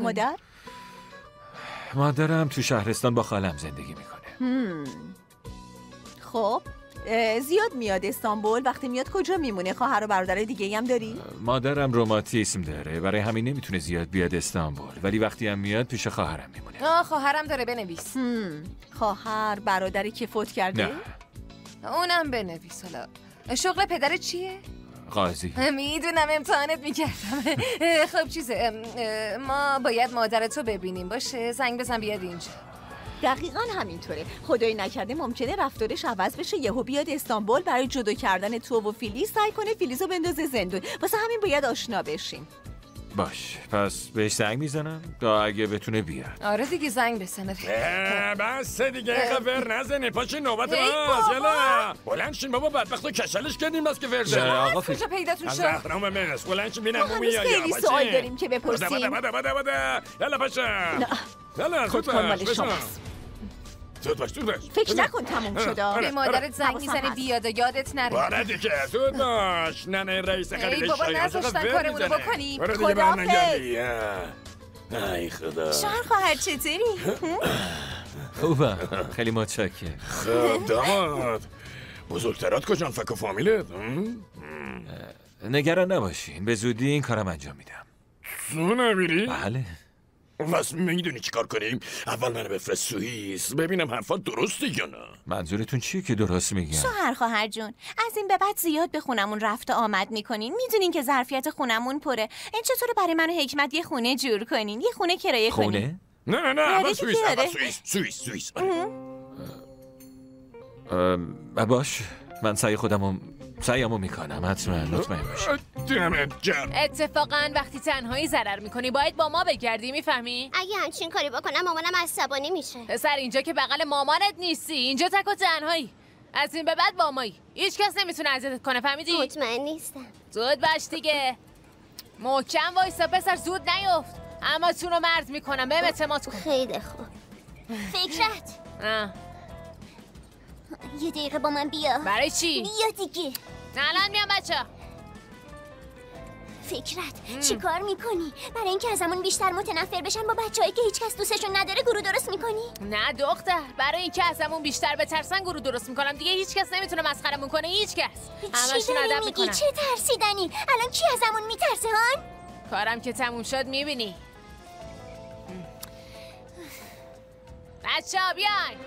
Speaker 9: مادرم تو شهرستان با خالم زندگی میکنه.
Speaker 5: خب زیاد میاد استانبول؟ وقتی میاد کجا میمونه؟ خواهر و برادر دیگه هم داری؟
Speaker 9: مادرم روماتیسم داره، برای همین نمیتونه زیاد بیاد استانبول، ولی وقتی هم میاد پیش خواهرم میمونه.
Speaker 12: خواهرم داره. بنویس.
Speaker 5: خواهر برادری که فوت کرده؟
Speaker 12: نه. اونم بنویس. حالا شغل پدر چیه؟
Speaker 9: قاضی.
Speaker 12: میدونم امتحانت میکردم. خب چیزه، ما باید مادرتو ببینیم. باشه زنگ بزن بیاد اینجا.
Speaker 5: دقیقاً همینطوره. خدایی نکرده ممکنه رفتارش عوض بشه، یهو بیاد استانبول برای جدا کردن تو و فیلیز سعی کنه فیلیزو بندازه زندون. واسه همین باید آشنا بشیم.
Speaker 9: باش، پس بهش زنگ میزنم تا اگه بتونه بیاد.
Speaker 12: آره دیگه زنگ بزنه.
Speaker 8: بس دیگه خبر نزنی. پاشین نوبت ماست. یلا بلند شین بابا، بدبختو کشلش کردیم بس که ورده.
Speaker 9: آقا
Speaker 12: کجا پیداتون شد؟
Speaker 8: زهرام مس. بلند شین ببینم مومی یا
Speaker 5: خیلی سوال داریم که بپرسیم.
Speaker 8: بده. یلا پاشا. یلا
Speaker 5: خود کن مال شماست.
Speaker 8: زود باش.
Speaker 5: فکر نکن تموم شده.
Speaker 12: به مادرت زنگ میزنه بیاد و یادت نره.
Speaker 8: باره دیگه زود باش. نه رئیس خرید
Speaker 12: بابا نذاشتن کارمونو بکنیم.
Speaker 5: خداحافظ.
Speaker 8: ای خدا.
Speaker 4: شوهر خواهر چطوری؟
Speaker 9: خوبه، خیلی متشکرم.
Speaker 8: خب داماد، بزرگترات کجان؟ فک و فامیلت؟
Speaker 9: نگران نباشین، به زودی این کارم انجام میدم.
Speaker 8: تو نمیری؟
Speaker 9: بله.
Speaker 8: بس میدونی چی کار کنیم؟ اول منو بفرست سوئیس ببینم حرفات درسته یا نه.
Speaker 9: منظورتون چیه که درست میگم؟
Speaker 4: شوهر خواهر جون، از این به بعد زیاد به خونمون رفت و آمد میکنین. میدونین که ظرفیت خونمون پره. این چطوره برای من و حکمت یه خونه جور کنین؟ یه خونه کرایه کنین.
Speaker 8: نه اول سوئیس.
Speaker 9: باش، من سعیمو میکنم. حتما مطمئن باش.
Speaker 13: اتفاقا وقتی تنهایی ضرر میکنی باید با ما بگردی، میفهمی؟
Speaker 14: اگه همچین کاری بکنم مامانم عصبانی میشه.
Speaker 13: پسر اینجا که بغل مامانت نیستی، اینجا تک و تنهایی. از این به بعد با مایی. هیچ کس نمیتونه اذیتت کنه، فهمیدی؟
Speaker 14: مطمئن نیستم.
Speaker 13: زود باش دیگه. محکم وایسا پسر، زود نیفت. اما تونو مرد میکنم، بهم اعتماد کن.
Speaker 14: خیلی خوب. فکرت یه دقیقه با من بیا.
Speaker 13: برای چی؟
Speaker 14: بیا دیگه.
Speaker 13: الان میام بچه.
Speaker 14: فکرت چی کار میکنی؟ برای اینکه ازمون بیشتر متنفر بشن با بچه‌هایی که هیچ کس دوستشون نداره گروه درست میکنی؟
Speaker 13: نه دختر، برای اینکه ازمون بیشتر بترسن گروه درست میکنم. دیگه هیچ کس نمیتونه مسخرمون کنه، هیچ کس.
Speaker 14: همشون ادب میکنن. چه ترسیدنی؟ الان کی ازمون میترسه هان؟
Speaker 13: کارم که تموم شد میبینی. بچه‌ها بیاین.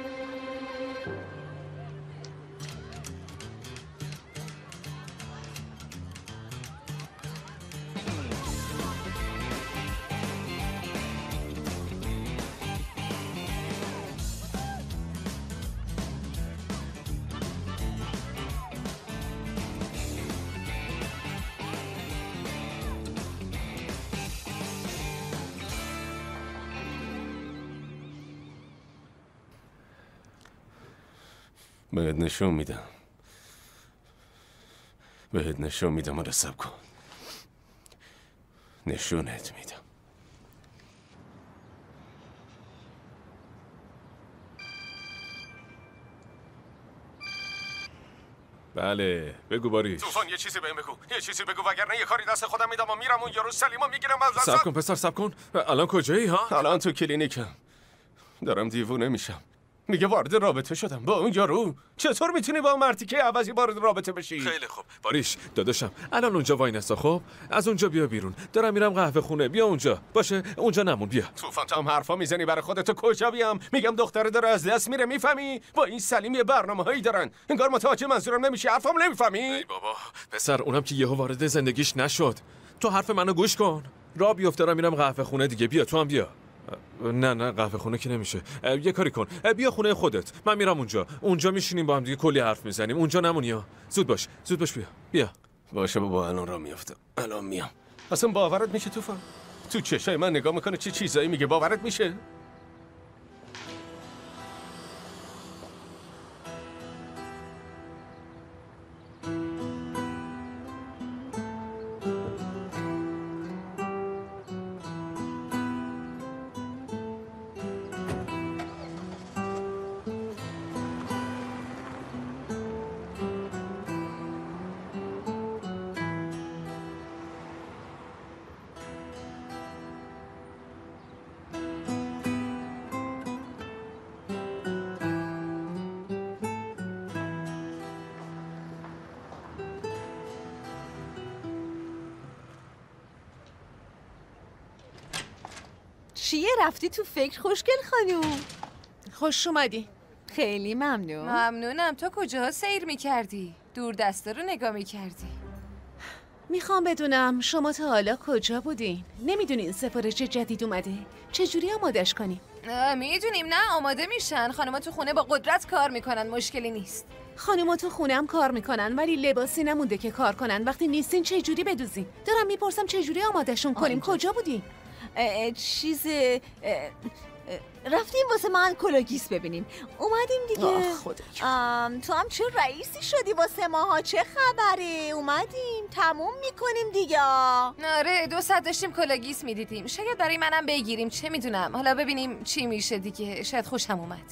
Speaker 2: بهت نشون میدم آره سب کن. نشونت میدم.
Speaker 3: بله بگو باریش.
Speaker 2: طوفان یه چیزی بگو وگرنه یه کاری دست خودم میدم و میرم اون یارو سلیما میگیرم از
Speaker 3: سب کن پسر سب کن. الان کجایی ها؟
Speaker 2: الان تو کلینیکم. دارم دیوونه میشم. میگه وارد رابطه شدم با اون یارو. چطور میتونی با مردی که عوضی وارد رابطه بشی؟
Speaker 3: خیلی خوب باریش داداشم، الان اونجا وای نسا. خب از اونجا بیا بیرون. دارم میرم قهوه خونه. بیا اونجا. باشه اونجا نمون. بیا.
Speaker 2: طوفان تو هم حرفا میزنی برای خودت. کجا بیام؟ میگم دختره داره از دست میره، میفهمی؟ با این سلیم یه برنامه‌هایی دارن. انگار متوجه منظورم نمیشی. حرفام نمیفهمی؟
Speaker 3: ای بابا پسر، اونم که یهو وارد زندگیش نشد. تو حرف منو گوش کن. را بیفت، دارم میرم قهوه خونه دیگه. بیا تو هم بیا. نه قهوه خونه که نمیشه. یه کاری کن، بیا خونه خودت. من میرم اونجا میشینیم با هم دیگه کلی حرف میزنیم. اونجا نمونی ها. زود باش بیا.
Speaker 2: باشه بابا الان را میافتم. الان میام. اصلا باورت میشه طوفان؟ تو چشای من نگاه میکنه چه چیزایی میگه، باورت میشه؟
Speaker 5: چیه رفتی تو فکر خوشگل خانوم؟
Speaker 12: خوش اومدی.
Speaker 5: خیلی ممنون.
Speaker 12: ممنونم. تو کجاها سیر میکردی؟ دور دسته رو نگاه میکردی؟
Speaker 5: میخوام بدونم شما تا حالا کجا بودین؟ نمیدونین سفارش جدید اومده؟ چجوری آمادش کنیم؟
Speaker 12: میدونیم نه آماده میشن. خانوما تو خونه با قدرت کار میکنن، مشکلی نیست.
Speaker 5: خانوما تو خونه هم کار میکنن ولی لباسی نمونده که کار کنن. وقتی نیستین چجوری بدوزیم؟ دارم میپرسم چجوری آمادشون کنیم؟ کجا بودین؟ رفتیم واسه من کلاگیس ببینیم. اومدیم دیگه. تو هم چه رئیسی شدی واسه ماها؟ چه خبره؟ اومدیم تموم میکنیم دیگه.
Speaker 12: آره 2 ساعت داشتیم کلاگیس میدیدیم. شاید برای منم بگیریم، چه میدونم. حالا ببینیم چی میشه دیگه. شاید خوشم اومد.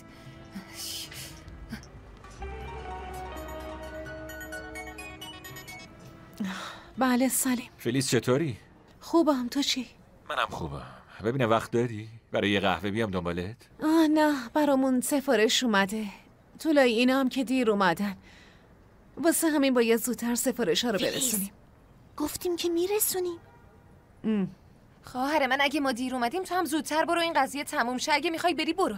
Speaker 5: بله سلیم.
Speaker 9: فلیس چطوری؟
Speaker 5: خوبم، تو چی؟
Speaker 9: منم خوبم. ببینم وقت داری؟ برای یه قهوه بیام دنبالت؟
Speaker 5: نه برامون سفارش اومده. طولای اینا هم که دیر اومدن. واسه همین باید زودتر سفارش ها رو برسونیم.
Speaker 4: گفتیم که میرسونیم.
Speaker 12: خواهر من اگه ما دیر اومدیم تو هم زودتر برو، این قضیه تموم شه. اگه میخوای بری برو.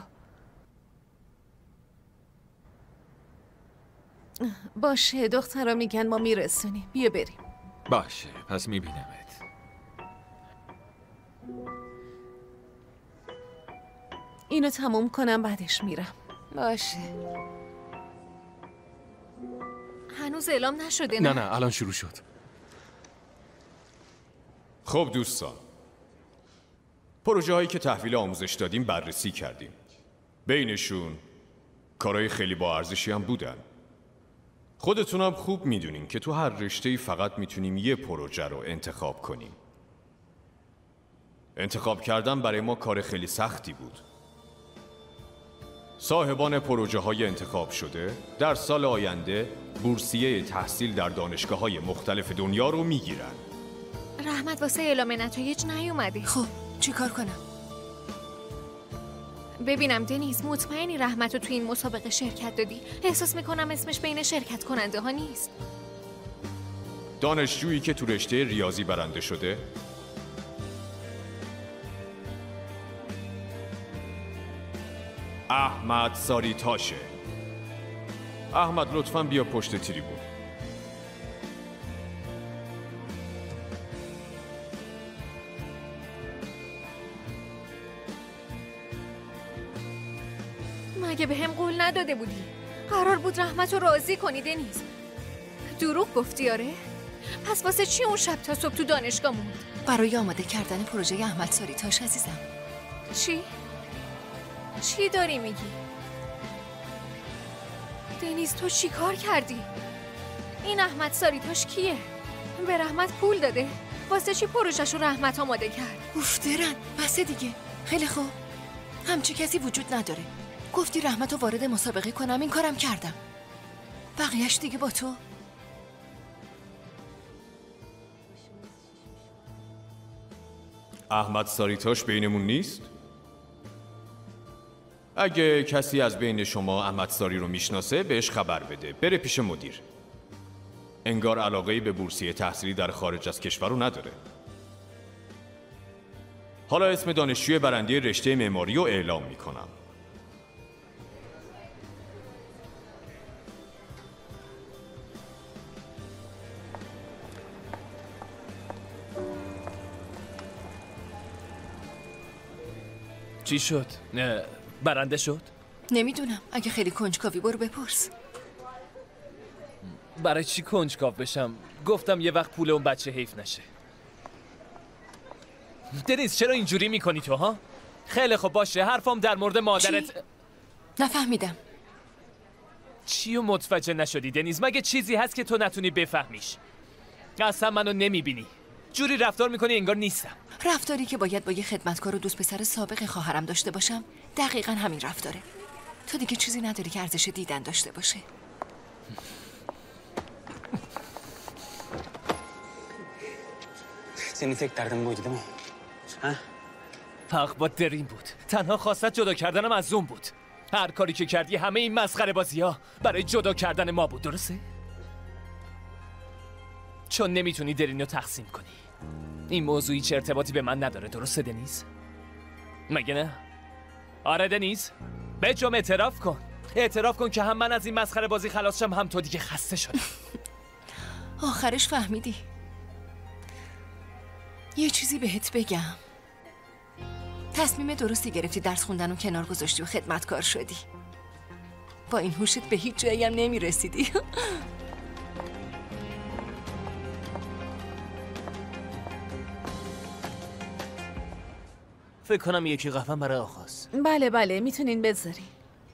Speaker 5: باشه دخترا میگن ما میرسونیم. بیا بریم.
Speaker 9: باشه پس میبینمت.
Speaker 5: اینو تموم کنم بعدش میرم.
Speaker 12: باشه. هنوز اعلام نشده
Speaker 2: نه الان شروع شد.
Speaker 15: خب دوستان، پروژه هایی که تحویل آموزش دادیم بررسی کردیم. بینشون کارهای خیلی با ارزشی هم بودن. خودتونم خوب میدونین که تو هر رشته‌ای فقط میتونیم یه پروژه رو انتخاب کنیم. انتخاب کردن برای ما کار خیلی سختی بود. صاحبان پروژه های انتخاب شده در سال آینده بورسیه تحصیل در دانشگاه‌های مختلف دنیا رو میگیرن.
Speaker 4: رحمت واسه اعلام نتایج نیومدی.
Speaker 12: خب چیکار کنم؟
Speaker 4: ببینم دنیز، مطمئنی رحمت رو تو این مسابقه شرکت دادی؟ احساس میکنم اسمش بین شرکت کننده ها نیست.
Speaker 15: دانشجویی که تو رشته ریاضی برنده شده احمد ساریتاشه. احمد لطفاً بیا پشت تریبون.
Speaker 4: مگه به هم قول نداده بودی؟ قرار بود رحمت رو راضی کنی دنیز. دروغ گفتی آره؟ پس واسه چی اون شب تا صبح تو دانشگاه موند؟
Speaker 1: برای آماده کردن پروژه احمد ساریتاش عزیزم.
Speaker 4: چی داری میگی؟ دنیز تو چی کار کردی؟ این احمد ساریتاش کیه؟ به رحمت پول داده؟ واسه چی پروژه‌شو رحمت آماده کرد؟
Speaker 1: اوف درن بس دیگه. خیلی خوب، همچی کسی وجود نداره. گفتی رحمت رو وارد مسابقه کنم، این کارم کردم. بقیهش دیگه با تو.
Speaker 15: احمد ساریتاش بینمون نیست؟ اگه کسی از بین شما احمد ساری رو میشناسه بهش خبر بده، بره پیش مدیر. انگار علاقه‌ای به بورسیه تحصیلی در خارج از کشور رو نداره. حالا اسم دانشجوی برنده رشته معماری رو اعلام میکنم.
Speaker 6: چی شد؟ نه برنده شد؟
Speaker 1: نمیدونم، اگه خیلی کنجکاوی برو بپرس.
Speaker 6: برای چی کنجکاو بشم؟ گفتم یه وقت پول اون بچه حیف نشه. دنیز چرا اینجوری میکنی تو ها؟ خیلی خب باشه، حرفم در مورد مادرت.
Speaker 1: چی؟ نفهمیدم.
Speaker 6: چی و متوجه نشدی دنیز؟ مگه چیزی هست که تو نتونی بفهمیش؟ اصلا منو نمیبینی، جوری رفتار میکنی انگار نیستم.
Speaker 1: رفتاری که باید با یه خدمتکار و دوست پسر سابق خواهرم داشته باشم دقیقا همین رفتاره. تو دیگه چیزی نداری که ارزش دیدن داشته باشه.
Speaker 11: سینی تک دردم بودی دمی؟
Speaker 6: حق با درین بود. تنها خواست جدا کردنم از اون بود. هر کاری که کردی همه این مسخره بازی ها برای جدا کردن ما بود، درسته؟ چون نمیتونی درین رو تقسیم کنی. این موضوع هیچ ارتباطی به من نداره، درسته دنیز؟ مگه نه؟ آره دنیز، به جام اعتراف کن. اعتراف کن که هم من از این مسخره بازی خلاص شم، هم تو دیگه خسته شدم.
Speaker 12: آخرش فهمیدی. یه چیزی بهت بگم. تصمیم درستی گرفتی، درس خوندن و کنار گذاشتی و خدمتکار شدی. با این هوشت به هیچ جایی هم نمیرسیدی.
Speaker 6: فکر کنم یکی قهوه برای آغاز.
Speaker 5: بله بله میتونین بذارین.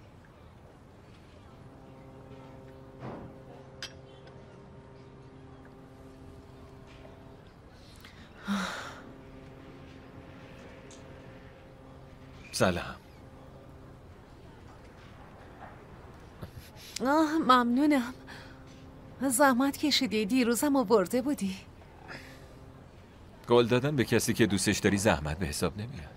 Speaker 9: سلام.
Speaker 5: ممنونم. زحمت کشیدی، دیروزم آورده بودی.
Speaker 9: گل دادن به کسی که دوستش داری زحمت به حساب نمیاد.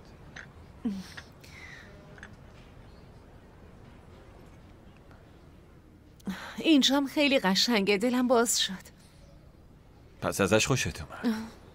Speaker 5: اینجام خیلی قشنگه، دلم باز شد.
Speaker 9: پس ازش خوشت اومد.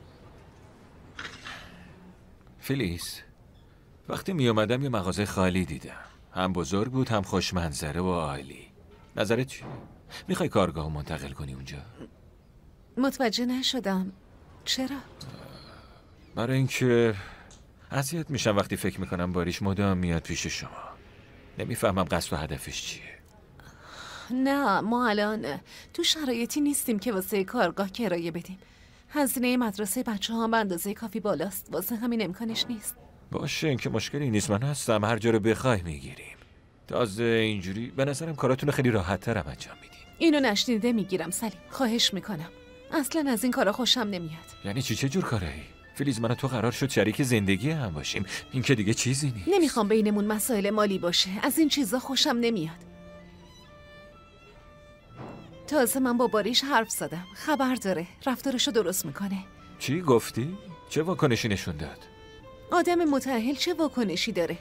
Speaker 9: فلیس، وقتی می اومدم یه مغازه خالی دیدم. هم بزرگ بود، هم خوش منظره و عالی. نظرت چیه؟ میخوای کارگاهو منتقل کنی اونجا؟
Speaker 5: متوجه نشدم. چرا؟
Speaker 9: برای اینکه اذیت میشم وقتی فکر میکنم باریش مدام میاد پیش شما. نمیفهمم قصد و هدفش چیه.
Speaker 5: نه، ما الان تو شرایطی نیستیم که واسه کارگاه کرایه بدیم. هزینه مدرسه بچه ها به اندازه کافی بالاست، واسه همین امکانش نیست.
Speaker 9: باشه، این که مشکلی نیست. من هستم، هر جا رو بخوای میگیریم. تازه اینجوری به نظرم کاراتون خیلی راحت ترم انجام میدیم.
Speaker 5: اینو نشنیده میگیرم سلیم، خواهش میکنم. اصلا از این کارا خوشم نمیاد.
Speaker 9: یعنی چه جور کارایی؟ فلیز، من و تو قرار شد شریک زندگی هم باشیم. این که دیگه چیزی نیست.
Speaker 5: نمیخوام بینمون مسائل مالی باشه. از این چیزا خوشم نمیاد. تازه من با باریش حرف زدم، خبر داره، رفتارشو درست میکنه.
Speaker 9: چی گفتی؟ چه واکنشی نشون داد؟
Speaker 5: آدم متأهل چه واکنشی داره؟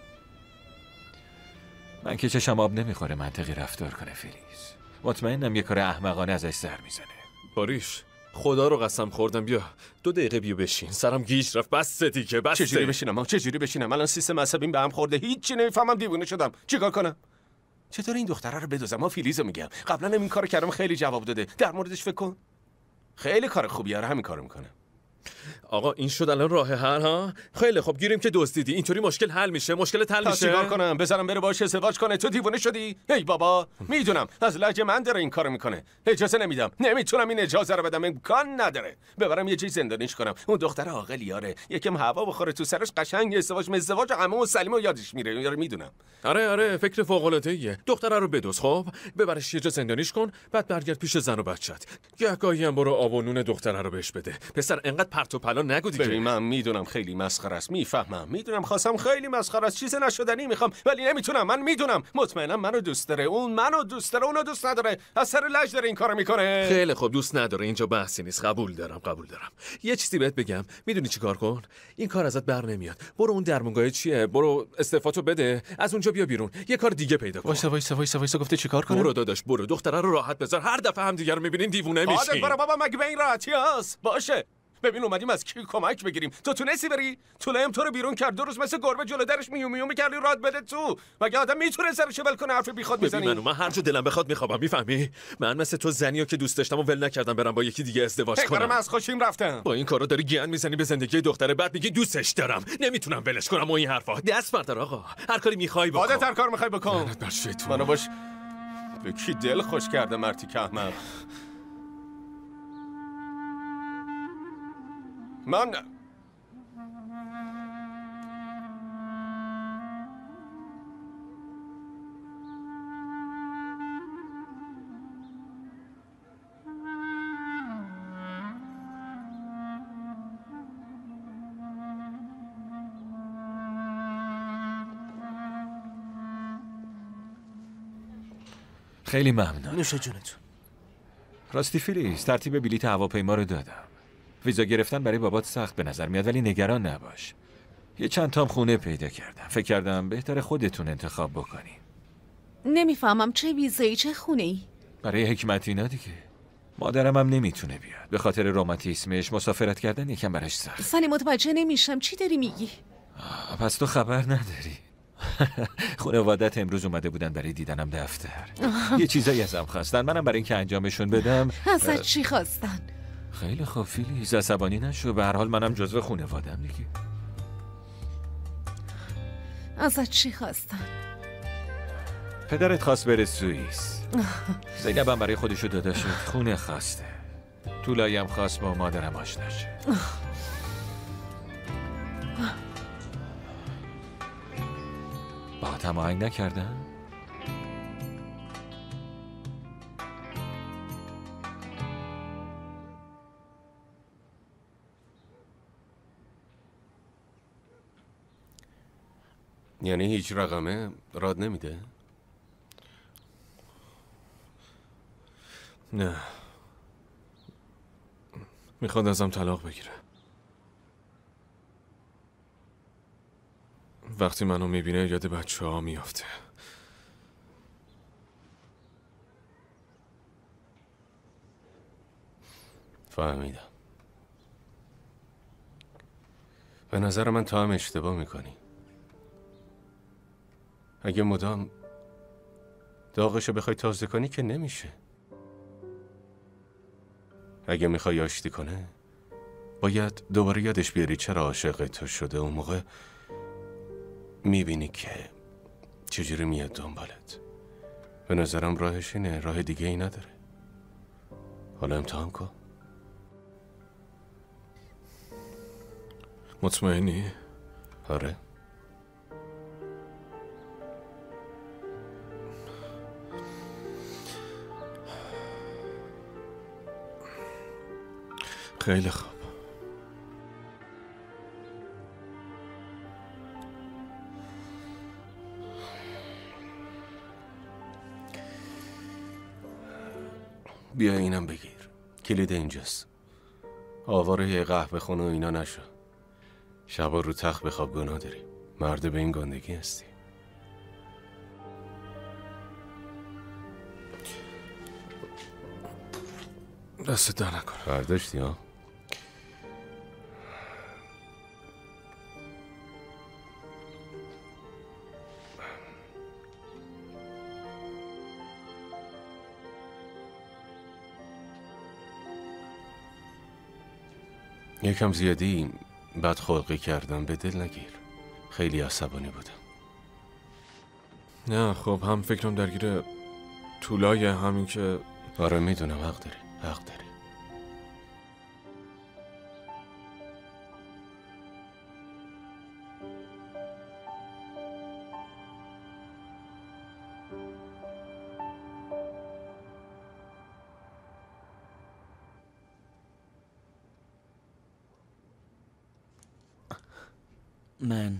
Speaker 9: من که چشم آب نمیخوره منطقی رفتار کنه فلیز. مطمئنم یه کار احمقانه ازش سر میزنه.
Speaker 3: باریش، خدا رو قسم خوردم، بیا 2 دقیقه بیا بشین. سرم گیج رفت. بس دیگه، بس.
Speaker 2: چجوری بشینم؟ چجوری بشینم؟ الان سیستم عصبیم به هم خورده، هیچی نمیفهمم، دیوونه شدم. چیکار کنم؟ چطور این دختره رو بدوزم؟ فیلیزو میگم. قبلا این کارو کردم، خیلی جواب داده. در موردش فکر کن. خیلی کار خوبیه، همین کارو میکنه.
Speaker 3: آقا این شد الان راه حل ها؟ خیلی خب، گیریم که دزدیدی. اینطوری مشکل حل میشه. مشکلت حل میشه.
Speaker 2: چیکار کنم؟ بذارم بره باهاش ازدواج کنه؟ تو دیوونه شدی؟ ای بابا، میدونم از لهجه من داره این کارو میکنه. اجازه نمیدم. نمیتونم این اجازه رو بدم. امکان نداره. ببرم یه جای زندانیش کنم. اون دختر عاقل یاره. یکم هوا بخوره تو سرش، قشنگ ازدواج عمو و سلیم و یادش میره. یاره میدونم.
Speaker 3: آره فکر فوق العاده ایه. دختره رو بدوز، خب ببرش یه جا زندانیش کن، بعد برگرد پیش زن و بچت. گهگاهی هم برو آب و نون دختره رو بهش بده. پسر انقدر پرت و پلا نگو دیگه.
Speaker 2: من میدونم خیلی مسخره است، میفهمم، میدونم خواستم خیلی مسخره است، چیز نشدنی میخوام، ولی نمیتونم. من میدونم، مطمئنم منو دوست داره، اون منو دوست داره، اونو دوست نداره، از سر لج داره این کارو میکنه.
Speaker 3: خیلی خوب، دوست نداره، اینجا بحثی نیست. قبول دارم. یه چیزی بهت بگم، میدونی چیکار کن؟ این کار ازت بر نمیاد. برو اون درمونگاه چیه، برو استعفاتو بده، از اونجا بیا بیرون، یه کار دیگه پیدا کن.
Speaker 2: وایسا گفته چیکار کنم؟
Speaker 3: برو داداش، برو، دختره رو راحت بذار. هر دفعه هم دیگه رو میبینین دیوونه میشین.
Speaker 2: برو بابا، مگه به این راحتی هست؟ باشه. ببین اومدیم از کی کمک بگیریم. تو تونستی بری؟ طولم تو رو بیرون کرد، 2 روز مثل گربه جلو درش میو میکردی، رات بده تو. مگه آدم میتونه سرش ول کنه حرف بیخود بزنی؟
Speaker 3: من هر جا دلم بخواد میخوابم، میفهمی؟ من مثل تو زنیو که دوست داشتم و ول نکردم برم با یکی دیگه ازدواج کنم.
Speaker 2: من از خوشیم رفتم.
Speaker 3: با این کارا داری گند میزنی به زندگی دختره، بعد میگی دوستش دارم، نمیتونم ولش کنم و این حرفا. دست بردار آقا، هر کاری میخوای بکن.
Speaker 2: خودت هر کار میخوای بکن.
Speaker 3: منو
Speaker 2: باش به کی دل خوش کرده مرتی که احمق. من
Speaker 9: خیلی ممنون.
Speaker 6: نوش جونتون.
Speaker 9: راستی فلیس، ترتیب بلیط هواپیما رو دادم. ویزا گرفتن برای بابات سخت به نظر میاد، ولی نگران نباش. یه چند تام خونه پیدا کردم. فکر کردم بهتره خودتون انتخاب بکنی.
Speaker 5: نمیفهمم چه ویزایی چه خونه‌ای؟
Speaker 9: برای حکمتینا دیگه. مادرم هم نمیتونه بیاد. به خاطر روماتیسمش مسافرت کردن یکم براش سخت.
Speaker 5: سنی متوجه نمیشم چی داری میگی؟
Speaker 9: پس تو خبر نداری؟ خانوادت امروز اومده بودن برای دیدنم دفتر. یه چیزایی ازم خواستن، منم برای اینکه انجامشون بدم.
Speaker 12: ازت چی خواستن؟
Speaker 9: خیلی خوب فیلیز، عصبانی نشو، به هر حال منم جزو خانواده‌ام دیگه.
Speaker 12: ازت چی خواستن؟
Speaker 9: پدرت خواست بره سوئیس. زینبم برای خودشو داداشت خونه خواسته. تولایم خواست با مادرم آشنا شه. باهات هم آهنگ نکردن؟
Speaker 2: یعنی هیچ رقمه راد نمیده؟
Speaker 3: نه، میخواد ازم طلاق بگیره. وقتی منو میبینه یاد بچه ها میافته.
Speaker 2: فهمیدم. به نظر من تو هم اشتباه میکنی. اگه مدام داغشو بخوای تازه کنی که نمیشه. اگه میخوای آشتی کنه باید دوباره یادش بیاری چرا عاشق تو شده. اون موقع میبینی که چجوری میاد دنبالت. به نظرم راهش اینه، راه دیگه ای نداره. حالا امتحان کن.
Speaker 3: مطمئنی؟
Speaker 2: آره.
Speaker 3: خیلی خوب.
Speaker 2: بیا اینم بگیر، کلید اینجاست. آواره یه قهوه خونه و اینا نشو. شبا رو تخت بخواب، گناه داری. مرد به این گندگی هستی.
Speaker 3: دست در نکن.
Speaker 2: برداشتی ها؟ یکم زیادی بدخلقی کردم، به دل نگیر. خیلی عصبانی بودم.
Speaker 3: نه خب هم فکرم درگیر طولای، همین که
Speaker 2: آره میدونم، حق داری، حق داری.
Speaker 7: من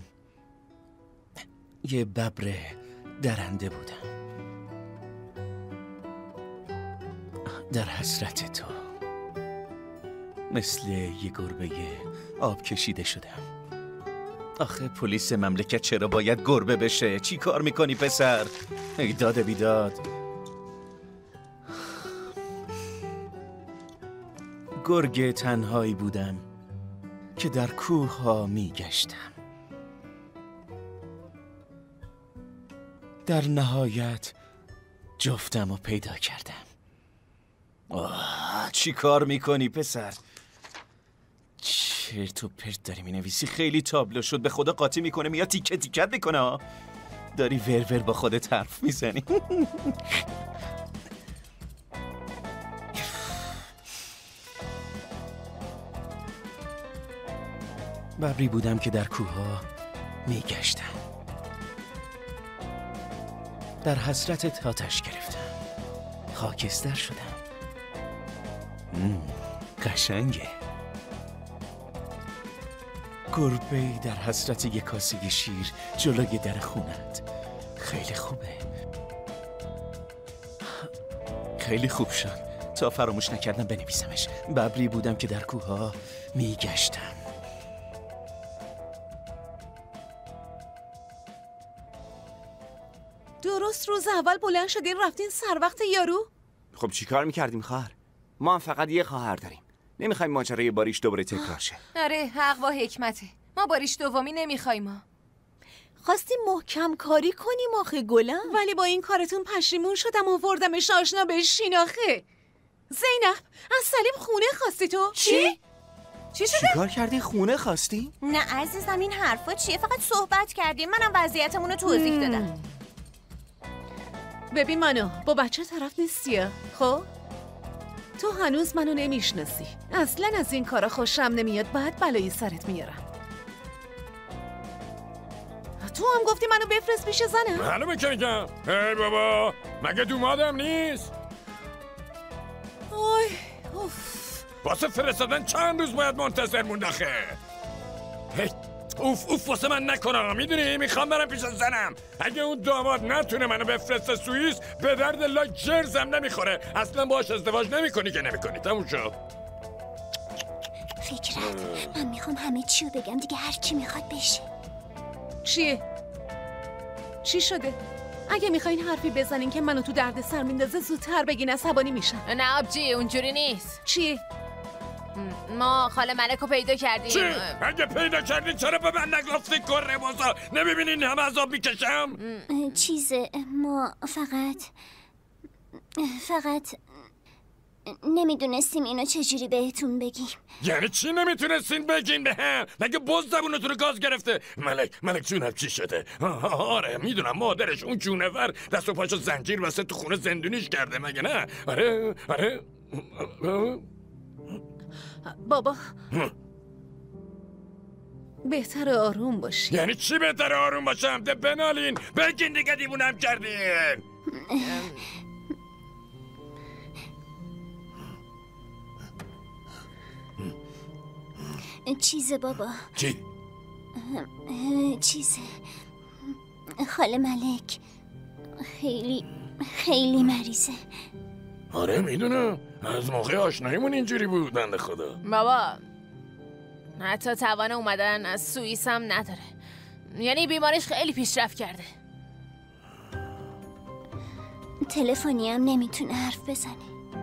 Speaker 7: یه ببر درنده بودم در حسرت تو. مثل یه گربه آب کشیده شدم. آخه پلیس مملکت چرا باید گربه بشه؟ چی کار میکنی پسر؟ ای داد بیداد. گرگ تنهایی بودم که در کوه ها میگشتم. در نهایت جفتم رو پیدا کردم. چی کار میکنی پسر؟ چرت و پرت داری مینویسی. خیلی تابلو شد. به خدا قاطی میکنه میاد تیکه تیکت میکنه. داری ور با خودت حرف میزنی. ببری بودم که در کوه ها میگشتم. در حسرتت آتش گرفتم. خاکستر شدم. قشنگه. گربه‌ای در حسرت یک کاسه شیر جلوی در خونت. خیلی خوبه. خیلی خوب شد. تا فراموش نکردم بنویسمش. ببری بودم که در کوه ها میگشتم.
Speaker 5: درست روز اول بلند شدین رفتین سر وقت یارو؟
Speaker 11: خب چی کار میکردیم خواهر؟ ما هم فقط یه خواهر داریم. نمیخوایم ماجرای باریش دوباره تکرار شه.
Speaker 12: آره حق با حکمته. ما بارش دومی نمیخوایم. ما
Speaker 5: خواستی محکم کاری کنیم آخه گلم،
Speaker 12: ولی با این کارتون پشیمون شدم و وردمش آشنا به شیناخه. زینب از سلیم خونه خواستی تو؟
Speaker 11: چی
Speaker 12: شده؟
Speaker 11: چیکار کردی؟ خونه خواستی؟
Speaker 4: نه عزیزم این حرفا چیه؟ فقط صحبت کردیم، منم وضعیتمون رو توضیح دادم.
Speaker 5: ببین منو با بچه طرف نیستی خب؟ تو هنوز منو نمیشناسی، اصلا از این کارا خوشم نمیاد، بعد بلایی سرت میارم. تو هم گفتی منو بفرست پیش زنم.
Speaker 8: معلومه که میگم. ای بابا مگه دومادم نیست؟
Speaker 5: اوه اوف.
Speaker 8: واسه فرستادن چند روز باید منتظر موند آخه. اوف واسه من نکنم، میدونی میخوام برم پیش زنم. اگه اون داماد نتونه منو بفرسته سوئیس به درد لا جرزم نمیخوره. اصلا باهاش ازدواج نمیکنی که نمیکنی. تموم شد.
Speaker 14: فکرت من میخوام همه چی رو بگم دیگه، هر کی میخواد بشه.
Speaker 5: چیه؟ چی شده؟ اگه میخواین حرفی بزنین که منو تو درد سر میندازه زودتر بگین، عصبانی میشم.
Speaker 13: نه آبجی اونجوری نیست.
Speaker 5: چی؟
Speaker 13: ما خاله ملک رو پیدا کردیم.
Speaker 8: چی؟ اگه پیدا کردین چرا به من نگفتی کره بازا؟ نمیبینین همه عذاب میکشم؟
Speaker 14: چیزه ما فقط نمیدونستیم اینو چجوری بهتون بگیم.
Speaker 8: یعنی چی نمیتونستین بگین به هم؟ مگه بز زبونتون رو گاز گرفته؟ ملک جونم چی شده؟ آره میدونم مادرش اون جونور دست و پاشو زنجیر واسه تو خونه زندونیش کرده مگه نه؟ آره
Speaker 5: بابا بهتر آروم باشی.
Speaker 8: یعنی چی بهتر آروم باشم؟ ده بنالین بگین دیگه، دیوونم کردین.
Speaker 14: چیزه بابا.
Speaker 8: چی؟
Speaker 14: چیزه خاله ملک خیلی مریضه.
Speaker 8: آره میدونم، از موقع آشناییمون اینجوری بود. بنده خدا
Speaker 13: بابا حتی توان اومدن از سوئیس هم نداره، یعنی بیمارش خیلی پیشرفت کرده.
Speaker 14: تلفنی هم نمیتونه حرف بزنه.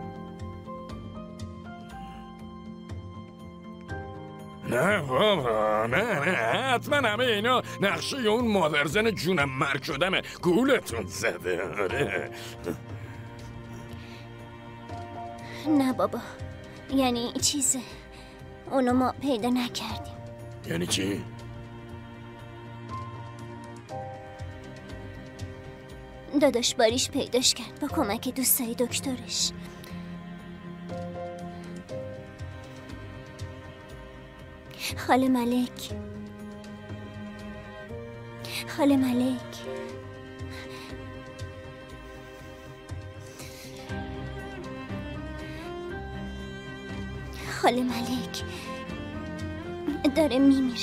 Speaker 8: نه بابا نه حتما همه اینا نقشه اون مادرزن جونم مرگ شدمه. گولتون زده. آره
Speaker 14: نه بابا، یعنی چیزه اونو ما پیدا نکردیم.
Speaker 8: یعنی چی؟
Speaker 14: داداش باریش پیداش کرد با کمک دوستای دکترش. خاله ملک خاله ملک داره میمیره.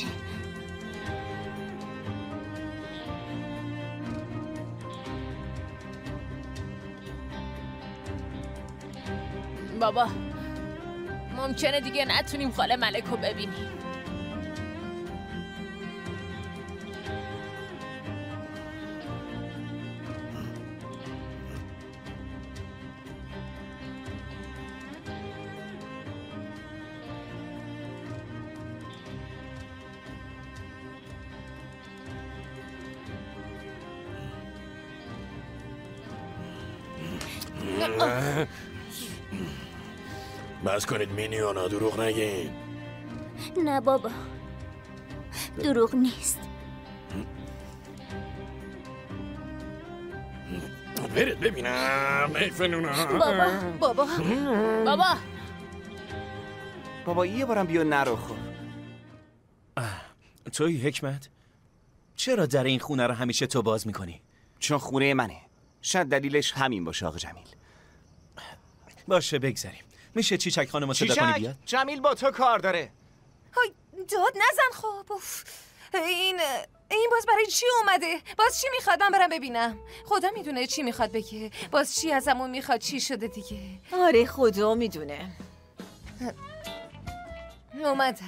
Speaker 13: بابا ممکنه دیگه نتونیم خاله ملک رو ببینیم.
Speaker 8: بس کنید مینیونا، دروغ نگین.
Speaker 14: نه بابا دروغ نیست.
Speaker 8: برید ببینم. حیفنونا.
Speaker 11: بابا یه بارم بیا نرو. خب
Speaker 7: توی حکمت چرا در این خونه رو همیشه تو باز میکنی؟
Speaker 11: چون خونه منه. شاید دلیلش همین باشه آقا جمیل.
Speaker 7: باشه بگذاریم. میشه چیچک خانم رو صدا کنی بیاد؟
Speaker 11: جمیل با تو کار داره.
Speaker 12: های داد نزن. خب این باز برای چی اومده؟ باز چی میخواد؟ من برم ببینم. خدا میدونه چی میخواد بگه. باز چی ازمون میخواد؟ چی شده دیگه؟
Speaker 5: آره خدا میدونه.
Speaker 12: اومدم.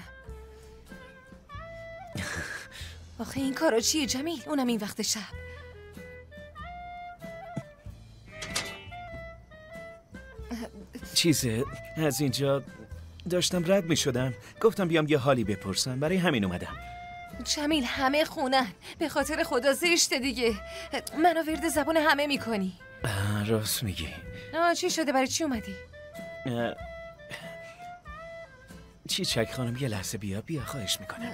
Speaker 12: آخه این کارا چیه جمیل؟ اونم این وقت شب.
Speaker 7: چیزه از اینجا داشتم رد می شدم، گفتم بیام یه حالی بپرسم، برای همین اومدم.
Speaker 12: جمیل همه خونن. به خاطر خدا زشت دیگه. منو ورد زبون همه میکنی.
Speaker 7: راست میگی.
Speaker 12: چی شده؟ برای چی اومدی؟
Speaker 7: چیچک خانم یه لحظه بیا خواهش میکنم.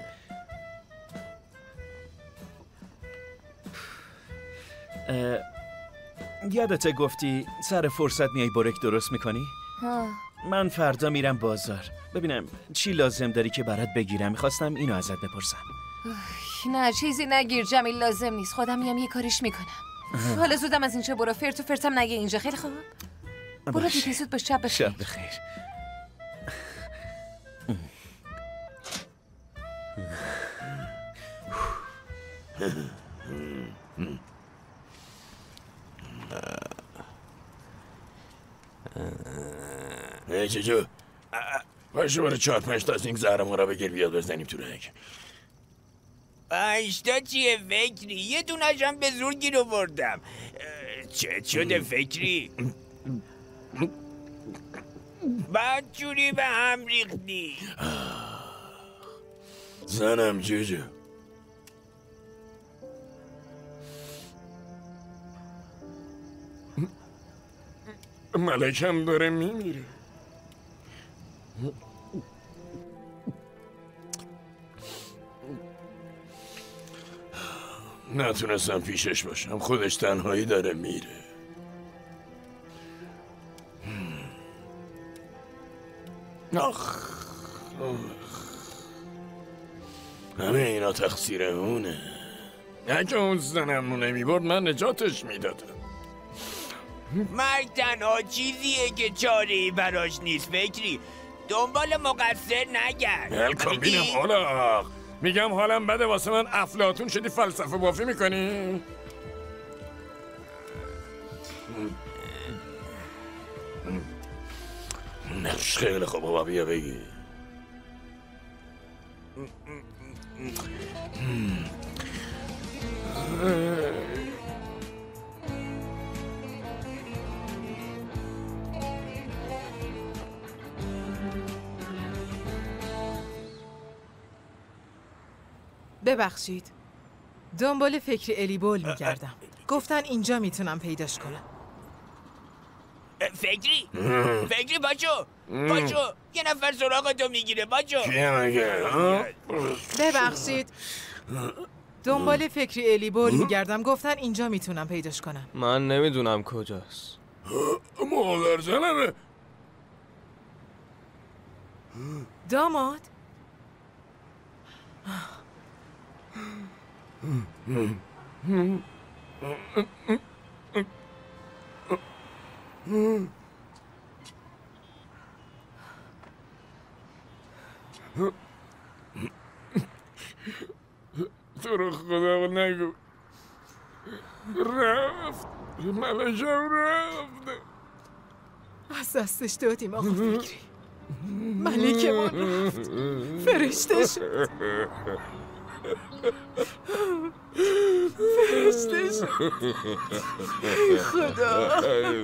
Speaker 7: یادته گفتی سر فرصت میای برک درست میکنی؟ من فردا میرم بازار ببینم چی لازم داری که برات بگیرم. میخواستم اینو ازت بپرسم.
Speaker 12: نه چیزی نگیر جمیل، لازم نیست. خودم میام یه کاریش میکنم. حالا زودم از اینجا برو. فرت و فرتم نگه اینجا. خیلی خوب. برو دیگه زود باش. شب بخیر.
Speaker 7: شب بخیر.
Speaker 8: چجور؟ باشه برو 4-5 تا از این زهرمون را بگیر بیاد بزنیم تو رنگ.
Speaker 16: 5 تا چیه فکری؟ یه دونشم به زور گیر آوردم. چه شده فکری؟ بعد جوری به هم ریختی.
Speaker 8: زنم جوجو ملکم داره میمیره. نتونستم پیشش باشم. خودش تنهایی داره میره. همه اینا تقصیر اونه. اگه اون زنمو نمیبرد من نجاتش میدادم.
Speaker 16: مرگ تنها چیزیه که چاره‌ای براش نیست فکری. دنبال مقصر نگرد.
Speaker 8: هل بینم حالا میگم حالم بده واسه من افلاطون شدی فلسفه بافی میکنی؟ نقش خیلی خوب بابا بیا بگی.
Speaker 5: ببخشید، دنبال فکر الیبول میگردم. گفتن اینجا میتونم پیداش کنم.
Speaker 16: فکری باشو یه نفر سراغتو میگیره باشو.
Speaker 5: ببخشید، دنبال فکر الیبول میگردم. گفتن اینجا میتونم پیداش کنم.
Speaker 6: من نمیدونم کجاست.
Speaker 8: مادر زنمه.
Speaker 5: داماد
Speaker 8: تو رو خدا نگو. رفت ملکم رفت.
Speaker 5: از دستش دادیم آقا فکری. ملکمون رفت. فرشته شد. فرشته شد. ای خدا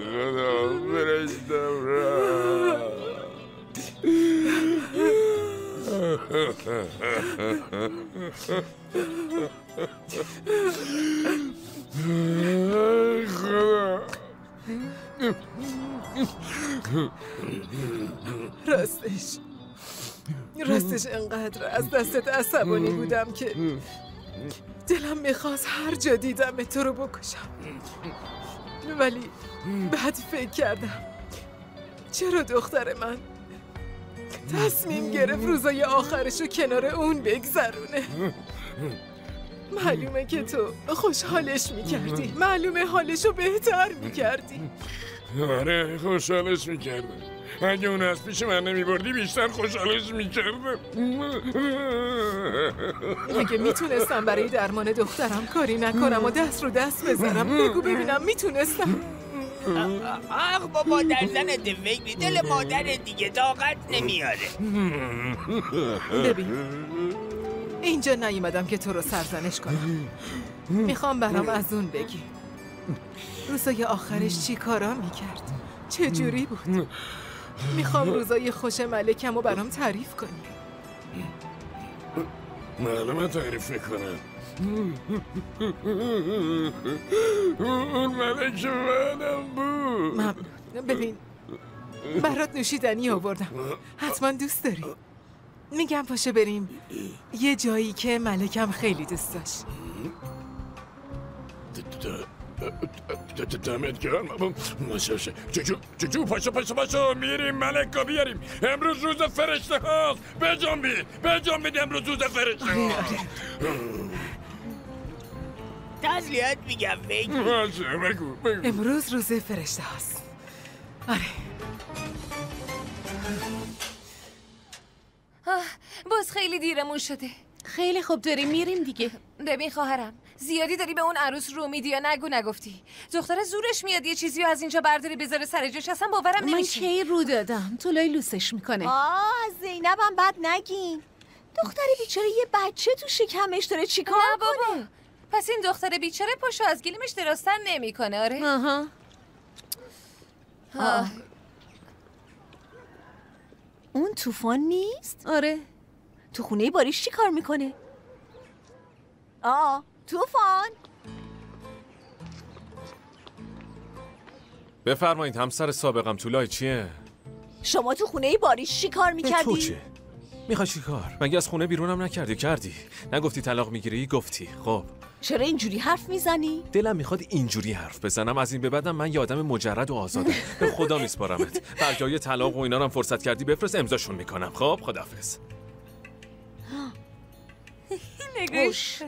Speaker 8: فرشتم رفت. خدا
Speaker 5: راستش انقدر از دستت عصبانی بودم که دلم میخواست هر جا دیدم تو رو بکشم، ولی بعد فکر کردم چرا دختر من تصمیم گرفت روزای آخرشو کنار اون بگذرونه. معلومه که تو خوشحالش میکردی، معلومه حالشو بهتر میکردی.
Speaker 8: آره خوشحالش میکردم. اگه اون از پیش من نمیبردی بیشتر خوشحالش میکردم.
Speaker 5: اگه میتونستم برای درمان دخترم کاری نکنم و دست رو دست بزنم، بگو ببینم میتونستم.
Speaker 16: آخ بابا در زنت فکری، دل مادر دیگه طاقت نمیاره.
Speaker 5: ببین اینجا نیومدم که تو رو سرزنش کنم، میخوام برام از اون بگی روزای آخرش چی کارا میکرد، چه جوری بود. میخوام روزای خوش ملکم رو برام تعریف کنی.
Speaker 8: معلومه تعریف میکنم. اون ملک منم بود.
Speaker 5: ممنون. ببین برات نوشیدنی آوردم، حتما دوست داری. میگم پاشو بریم یه جایی که ملکم خیلی دوست داشت.
Speaker 8: دمت گرم. جو پاشو میریم ملکا بیاریم. امروز روز فرشته هاست. بجنبید امروز روز فرشته هاست.
Speaker 16: تسلیت میگم بگی.
Speaker 8: بگو.
Speaker 5: امروز روز فرشته هاست. آره.
Speaker 12: باز خیلی دیرمون شده.
Speaker 13: خیلی خوب داریم میریم دیگه.
Speaker 12: ببین خواهرم، زیادی داری به اون عروس رو میدی یا نگفتی؟ دختر زورش میاد یه چیزی از اینجا برداری بذاره سر جاش، اصلا باورم نمیشه.
Speaker 13: من کی رو دادم؟ طلای لوسش میکنه.
Speaker 5: زینبم بد نگین. دختر بیچاره یه بچه تو شکمش داره چیکار کنه؟
Speaker 12: پس این دختر بیچاره پاشو از گلیمش درازتر نمیکنه. آره.
Speaker 5: اون طوفان نیست؟
Speaker 13: آره.
Speaker 5: تو خونه باریش چی کار میکنه؟ طوفان.
Speaker 3: بفرمایید همسر سابقم طولای چیه؟
Speaker 5: شما تو خونه باریش چی کار میکردی؟
Speaker 3: تو چه؟ میخوای چی کار؟ مگه از خونه بیرونم کردی؟ نگفتی طلاق میگیری؟ گفتی. خب
Speaker 5: چرا اینجوری حرف میزنی؟
Speaker 3: دلم میخواد اینجوری حرف بزنم. از این به بعدم من یه آدم مجرد و آزادم. به خدا میسپارمت. برگای طلاق و اینا رو هم فرصت کردی بفرست، امضاشون میکنم. خب خداحافظ.
Speaker 12: نگوش.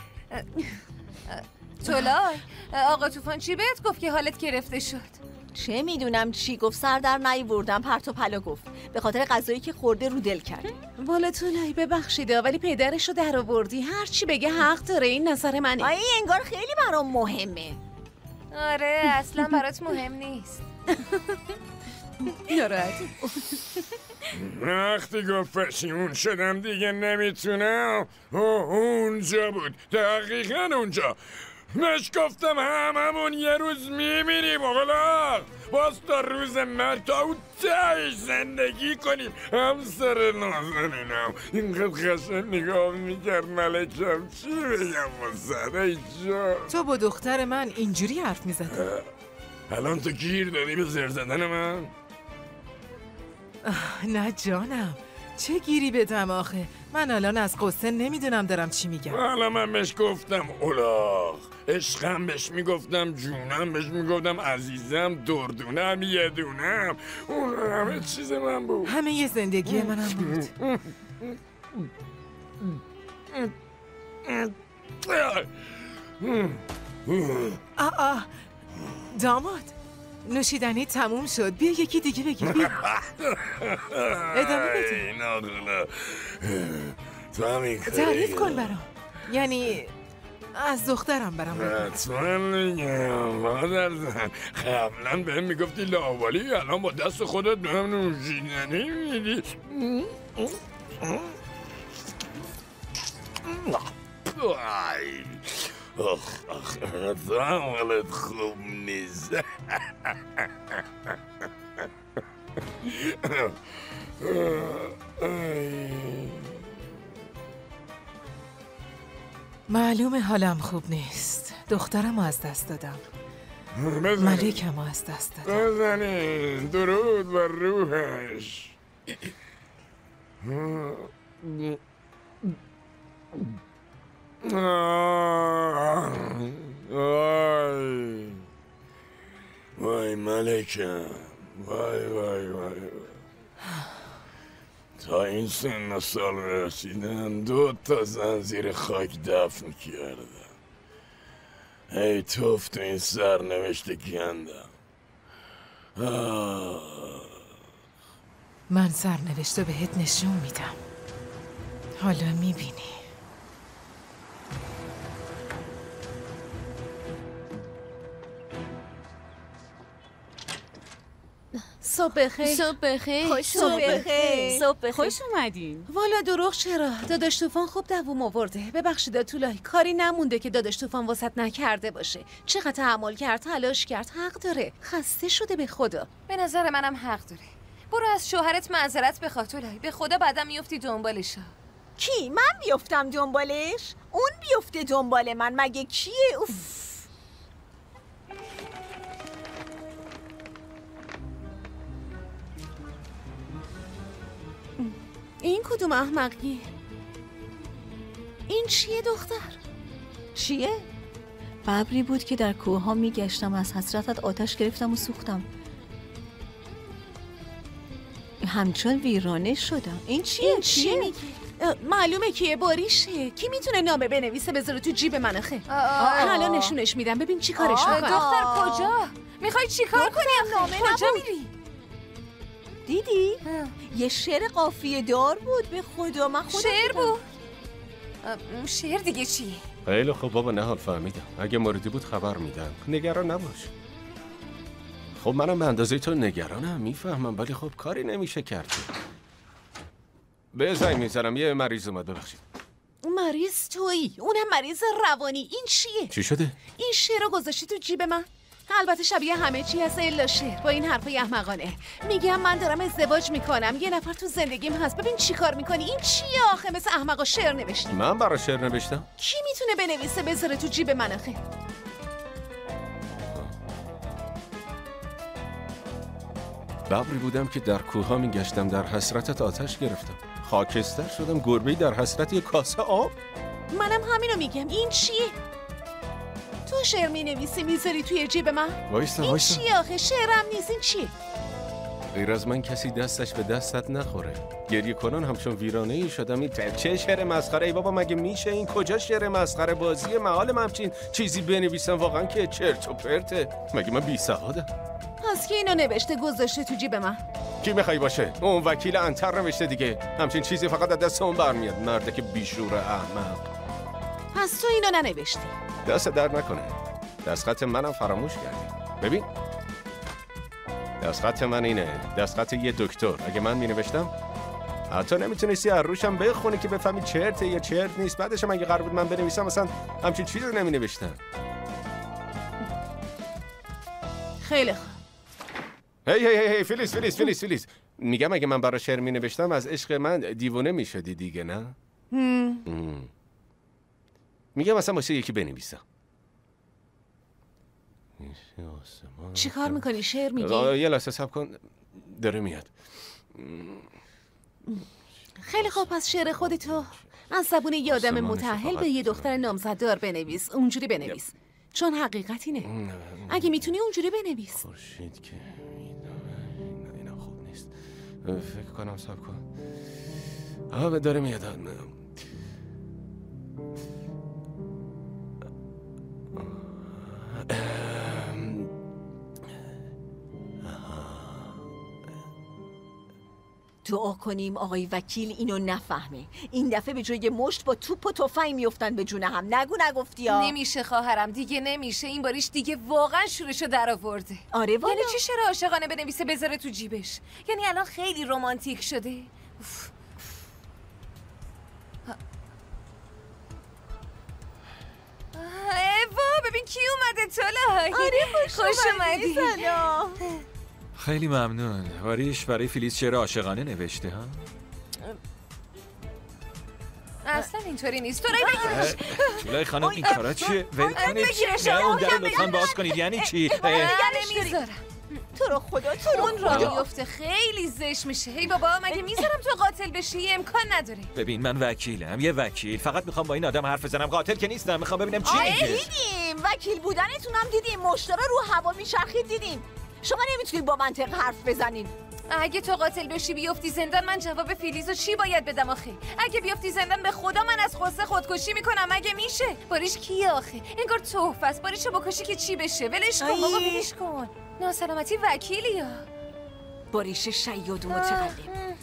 Speaker 12: طلای، آقا طوفان چی بهت گفت که حالت گرفته شد؟
Speaker 5: چه میدونم چی گفت، سر در نیاوردم، پرت و پلا گفت. به خاطر غذایی که خورده رو دل کرد.
Speaker 13: والا طلای ببخشیده ولی پدرشو در آوردی. هر چی بگه حق داره، این نظر منه.
Speaker 5: این انگار خیلی برام مهمه.
Speaker 12: آره اصلا برات مهم نیست.
Speaker 13: ناراحتی.
Speaker 8: وقتی گفت پشیمون شدم دیگه نمیتونم. اونجا بود، دقیقا اونجا. مش گفتم هممون یه روز میبینیم اغلاق. باز تا روز مرگ تا اون تهش زندگی کنیم. همسر نازنینم اینقدر قشنگ نگاه میکرد ملکم. چی بگم واسه جا؟
Speaker 5: تو با دختر من اینجوری حرف میزدی؟
Speaker 8: الان تو گیر دادی به زر زدن من؟
Speaker 5: نه جانم، چه گیری بدم آخه؟ من الان از قصه نمیدونم دارم چی میگم.
Speaker 8: حالا من بهش گفتم اولاغ، عشقم بهش میگفتم، جونم بهش میگفتم، عزیزم، دردونم، یه دونم. اون همه چیز من بود.
Speaker 5: همه یه زندگی منم بود. داماد، نوشیدنی تموم شد. بیا یکی دیگه بگیر. بیا ادامه بده. تعریف کن برام. یعنی از دخترم برام.
Speaker 8: حتما میگم مادر زن. قبلا بهم میگفتی لاوالی، الان با دست خودت بهم نوشیدنی میدی. اصلا حالت خوب نیست.
Speaker 5: معلومه حالم خوب نیست. دخترم از دست دادم. ملکم از دست دادم.
Speaker 8: بزنین درود بر روحش. وای ملکم، وای تا این سن و سال رسیدن 2 تا زن زیر خاک دفن کردم. ای توف تو این سرنوشت گندم.
Speaker 5: من سرنوشت بهت نشون میدم، حالا میبینی.
Speaker 13: صبح بخیر.
Speaker 14: صبح بخیر.
Speaker 13: خوش اومدین. والا دروغ چرا؟ داداش طوفان خوب دووم آورده. ببخشید طولای، کاری نمونده که داداش طوفان واسط نکرده باشه. چقدر تحمل کرد، تلاش کرد، حق داره. خسته شده به خدا.
Speaker 12: به نظر منم حق داره. برو از شوهرت معذرت بخواه طولای. به خدا بعدم میافتی دنبالشا.
Speaker 5: کی؟ من بیفتم دنبالش؟ اون بیفته دنبال من مگه کیه؟ اوف.
Speaker 13: این کدوم احمقیه؟ این چیه دختر؟
Speaker 5: چیه؟ ببری بود که در کوه ها میگشتم، از حسرتت آتش گرفتم و سوختم، همچون ویرانه شدم. این چیه؟
Speaker 13: این چیه میگه؟ معلومه کیه، باریشه. کی میتونه نامه بنویسه بذاره تو جیب من آخه؟ حالا نشونش میدم ببین چی کارش میکنه.
Speaker 12: دختر کجا؟ میخوای چی کار کنی آخه؟ کجا میری؟
Speaker 5: دیدی؟ یه شعر قافیه دار بود. به خدا من خودم
Speaker 12: شعر بود؟ شعر دیگه چی؟
Speaker 2: خیلی خوب بابا، نه حال فهمیدم. اگه موردی بود خبر میدم، نگران نباش. خب منم به اندازه تو نگرانم، میفهمم، ولی خب کاری نمیشه کرد. به زنگ میزنم، یه مریض اومد، ببخشید.
Speaker 13: مریض تویی؟ اونم مریض روانی. این چیه؟
Speaker 2: چی شده؟
Speaker 13: این شعر رو گذاشتی تو جیب من؟ البته شبیه همه چی هست الا شعر. با این حرفای احمقانه میگم من دارم ازدواج میکنم، یه نفر تو زندگیم هست. ببین چی کار میکنی؟ این چیه آخه؟ مثل احمقا شعر نوشتی.
Speaker 2: من برای شعر نوشتم؟
Speaker 13: کی میتونه بنویسه بذاره تو جیب من آخه؟
Speaker 2: ببری بودم که در کوها میگشتم، در حسرتت آتش گرفتم، خاکستر شدم، گربه‌ای در حسرت یک کاسه آب.
Speaker 13: منم همینو میگم. این چیه؟ تو شعر مینویسی میذاری توی جیب من؟ این چیه آخه؟ شعرم نیست. این چیه؟
Speaker 2: غیر از من کسی دستش به دستت نخوره. گریه کنان همچون ویرانه ای شدم. این چه شعر مسخره ای بابا، مگه میشه؟ این کجا شعر مسخره بازیه؟ محال من همچین چیزی بنویسم واقعا که چرت و پرته. مگه من بی سوادم؟
Speaker 13: پس کی اینو نوشته گذاشته تو جیب من؟
Speaker 2: کی میخوای باشه؟ اون وکیل انتر نوشته دیگه. همچین چیزی فقط از دست اون برمیاد، مرده که بیشور احمق.
Speaker 13: پس تو اینو ننوشتی؟
Speaker 2: دست درد نکنه، دستخط منم فراموش کردی. ببین دستخط من اینه، دستخط یه دکتر. اگه من مینوشتم حتی نمیتونستی از روشم بخونی که بفهمی چرته یا چرت نیست. بعدش هم اگه قرار بود من بنویسم مثلا همچین چیزی رو نمینوشتم.
Speaker 13: خیلی خوب.
Speaker 2: هی فلیس میگم اگه من برای شعر مینوشتم از عشق من دیوونه میشدی دیگه، نه؟ میگم مثلا واسه یکی بنویسم.
Speaker 13: چی کار میکنی؟ شعر میگی؟
Speaker 2: یه لحظه صبر کن، داره میاد.
Speaker 13: خیلی خوب، پس شعر خودتو از زبون یه آدم متأهل به یه دختر نامزددار بنویس. اونجوری بنویس، چون حقیقت اینه. اگه میتونی اونجوری بنویس.
Speaker 2: خورشید که اینا خوب نیست. فکر کنم صبر کن. داره میاد.
Speaker 5: دعا کنیم آقای وکیل اینو نفهمه. این دفعه به جای مشت با توپ و تفنگ میافتن به جون هم. نگفتی ها؟
Speaker 12: نمیشه خواهرم، دیگه نمیشه. این باریش دیگه واقعا شورشو در آورده.
Speaker 5: آره والا.
Speaker 12: یعنی چی شعر عاشقانه بنویسه بذاره تو جیبش؟ یعنی الان خیلی رمانتیک شده. ایوا ببین کی اومده تولای.
Speaker 5: آره
Speaker 12: خوش اومدی.
Speaker 9: خیلی ممنون. واریش برای فلیس شعر عاشقانه نوشته ها؟
Speaker 12: اصلا اینطوری نیست. تو رای بگیرش.
Speaker 9: جولای خانم این کارا چیه؟ ول کنید. نه اون در لطفاً باز کنید. یعنی چی؟
Speaker 12: نمیذارم.
Speaker 5: تو رو خدا
Speaker 12: اون را میفته خیلی زشت میشه. هی بابا مگه میذارم تو قاتل بشی؟ امکان نداره.
Speaker 9: ببین من وکیلم، یه وکیل. فقط میخوام با این آدم حرف بزنم. قاتل که نیستم. میخوام ببینم چی میگه.
Speaker 5: دیدیم وکیل بودنتون هم دیدیم. مشترا رو هوا میچرخید دیدیم. شما نمیتونید با منطق حرف بزنین.
Speaker 12: اگه تو قاتل بشی بیفتی زندان، من جواب فیلیزو چی باید بدم آخه؟ اگه بیفتی زندان به خدا من از غصه خودکشی میکنم. مگه میشه؟ باریش کیه آخه؟ انگار تحفه است. باریشو بکشی که چی بشه؟ ولش کن بابا، ولش کن. ناسلامتی وکیلی ها.
Speaker 5: باریش شیاد و متقلب.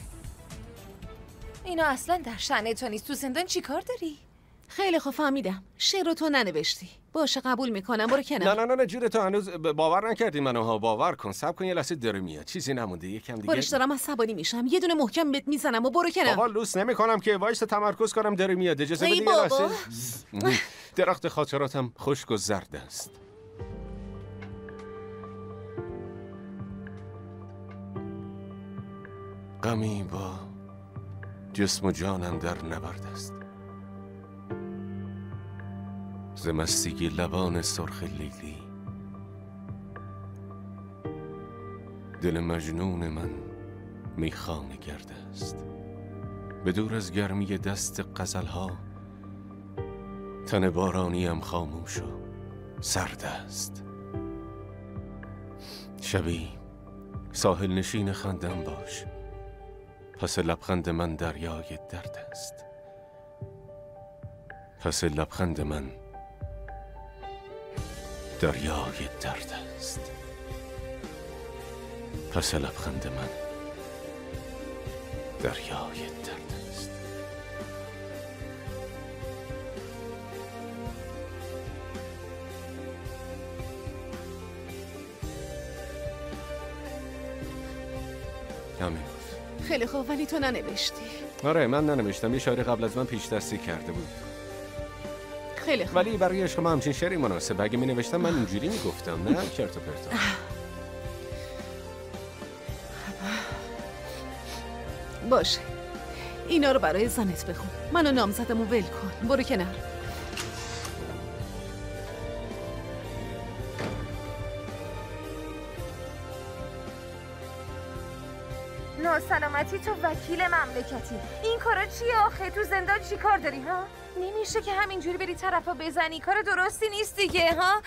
Speaker 12: اینا اصلا در شأن تو نیست. تو زندان چی کار داری؟
Speaker 13: خیلی خوب فهمیدم. شعر رو تو ننوشتی. باشه قبول میکنم. برو کنار.
Speaker 2: نه جوره تو هنوز باور نکردی منو ها. باور کن. صبر کن یه لحظه داره میاد. چیزی نمونده. یکم دیگه.
Speaker 13: باریش دارم عصبانی میشم. یه دونه محکم بهت میزنم و برو کنار.
Speaker 2: بابا لوس نمیکنم که. وایس تمرکز کنم. داره میاد. اجازه بده یه لحظه. درخت خاطراتم خشک و زرد است. غمی با جسم و جانم در نبرد است. ز مستگی لبان سرخ لیلی دل مجنون من میخانه گرد است. به دور از گرمی دست غزلها تن بارانیم خاموش و سرد است. شبی ساحل نشین خندم باش، پس لبخند من دریای درد است. پس لبخند من دریای درد است. پس لبخند من دریای درد است. همین بود.
Speaker 13: خیلی خوب، ولی تو ننوشتی.
Speaker 2: آره من ننوشتم، یه شاعری قبل از من پیش دستی کرده بود.
Speaker 13: خیلی خوب.
Speaker 2: ولی برای عشق ما همچین شعری مناسبه. اگه می نوشتم من اینجوری می گفتم، نه چرت و پرتا.
Speaker 13: باشه، اینا رو برای زنت بخون. منو نامزدمو ول کن. برو کنار.
Speaker 12: ناسلامتی تو وکیل مملکتی، این کارا چیه آخه؟ تو زندان چی کار داری ها؟ نمیشه که همینجوری بری طرفا بزنی، کار درستی نیست دیگه ها؟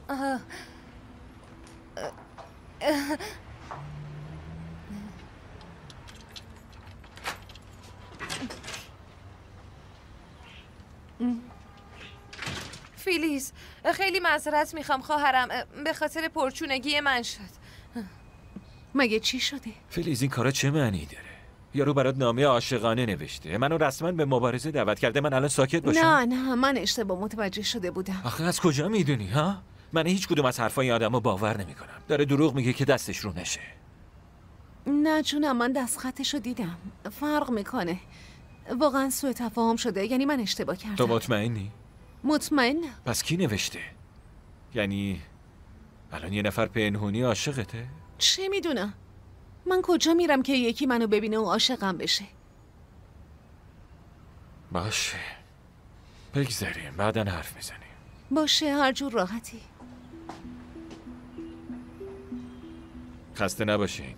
Speaker 12: فیلیز، خیلی معذرت میخوام خواهرم، به خاطر پرچونگی من شد.
Speaker 13: مگه چی شده؟
Speaker 9: فیلیز این کارا چه معنی داره؟ یارو برات نامه عاشقانه نوشته، منو رسما به مبارزه دعوت کرده، من الان ساکت باشم؟
Speaker 13: نه من اشتباه متوجه شده بودم.
Speaker 9: آخه از کجا میدونی ها؟ من هیچ کدوم از حرفای آدمو باور نمیکنم. داره دروغ میگه که دستش رو نشه.
Speaker 13: نه جونم، من دست خطشو دیدم. فرق میکنه. واقعا سوء تفاهم شده، یعنی من اشتباه کردم.
Speaker 9: تو مطمئنی؟
Speaker 13: مطمئنم.
Speaker 9: پس کی نوشته؟ یعنی الان یه نفر پنهونی عاشقته؟
Speaker 13: چه میدونم؟ من کجا میرم که یکی منو ببینه و عاشقم بشه؟
Speaker 9: باشه، بگذاریم بعداً حرف میزنیم.
Speaker 13: باشه، هر جور راحتی.
Speaker 9: خسته نباشین.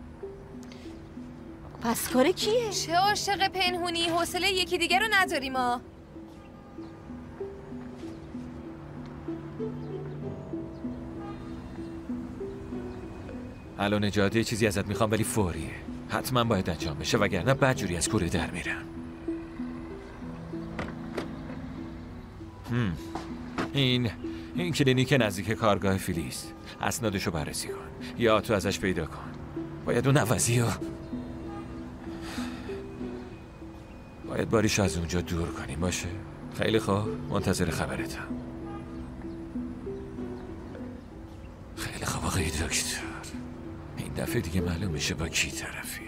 Speaker 13: پس کار کیه؟
Speaker 12: چه عاشق پنهونی؟ حوصله یکی دیگه رو نداریم ما.
Speaker 9: الان اجازه چیزی ازت میخوام ولی فوریه. حتما باید انجام بشه وگرنه بدجوری از کوره در میرم. این کلینیک نزدیک کارگاه فیلیز. اسنادشو بررسی کن. یا تو ازش پیدا کن. باید اون عوضی رو باید باریش از اونجا دور کنیم. باشه؟ خیلی خوب، منتظر خبرتم. خیلی خوب آقای دکتر، این دفعه دیگه معلوم میشه با کی طرفی.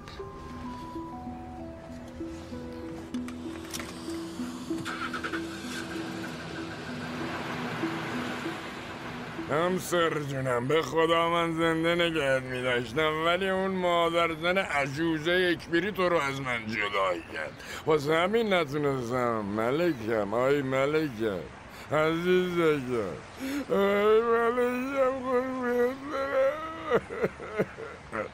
Speaker 8: همسر جونم، به خدا من زنده نگهت می‌داشتم، ولی اون مادرزن عجوزه یکبیری تو رو از من جدا کرد. واسه همین نتونستم. ملکم، آی ملکم، عزیزکم، آی ملکم، قربونت برم.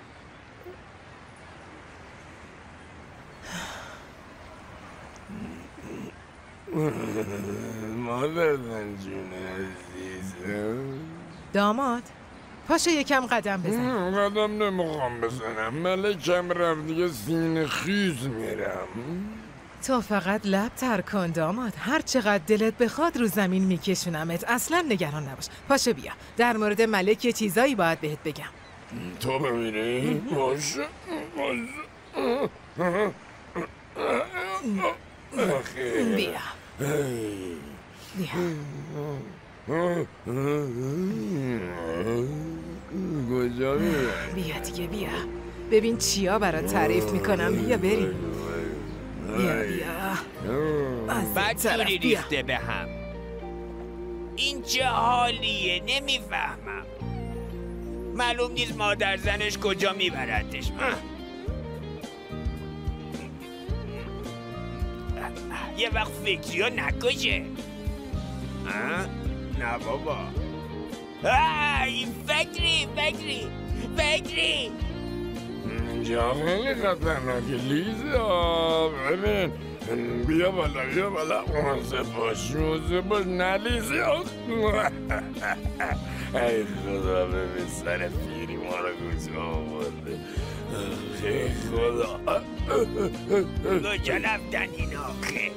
Speaker 8: مادرزن جون عزیزم.
Speaker 17: داماد، پاشو یکم قدم بزن.
Speaker 8: قدم نمیخوام بزنم، ملکم رفت دیگه سینه خیز میرم.
Speaker 17: تو فقط لب تر کن داماد، هر چقدر دلت بخواد رو زمین میکشونمت، اصلا نگران نباش. پاشو بیا، در مورد ملک یه چیزایی باید بهت بگم.
Speaker 8: تو ببینی؟ باشه
Speaker 17: بیا
Speaker 8: کجا میره؟
Speaker 17: بیا دیگه، بیا ببین چیا برات تعریف میکنم. بیا بریم. بیا
Speaker 16: بدجوری ریخته به هم. این چه حالیه؟ نمیفهمم. معلوم نیست مادر زنش کجا میبردش. یه وقت فکری ها نکشه. نه بابا. فکری
Speaker 8: اینجا خیلی خطرناکه لیزا. ببین بیا بالا موزه باش نه لیزا. ای خدا ببین سر پیری ما رو کجا آورده. ای خدا
Speaker 16: کجا رفتن این آخه؟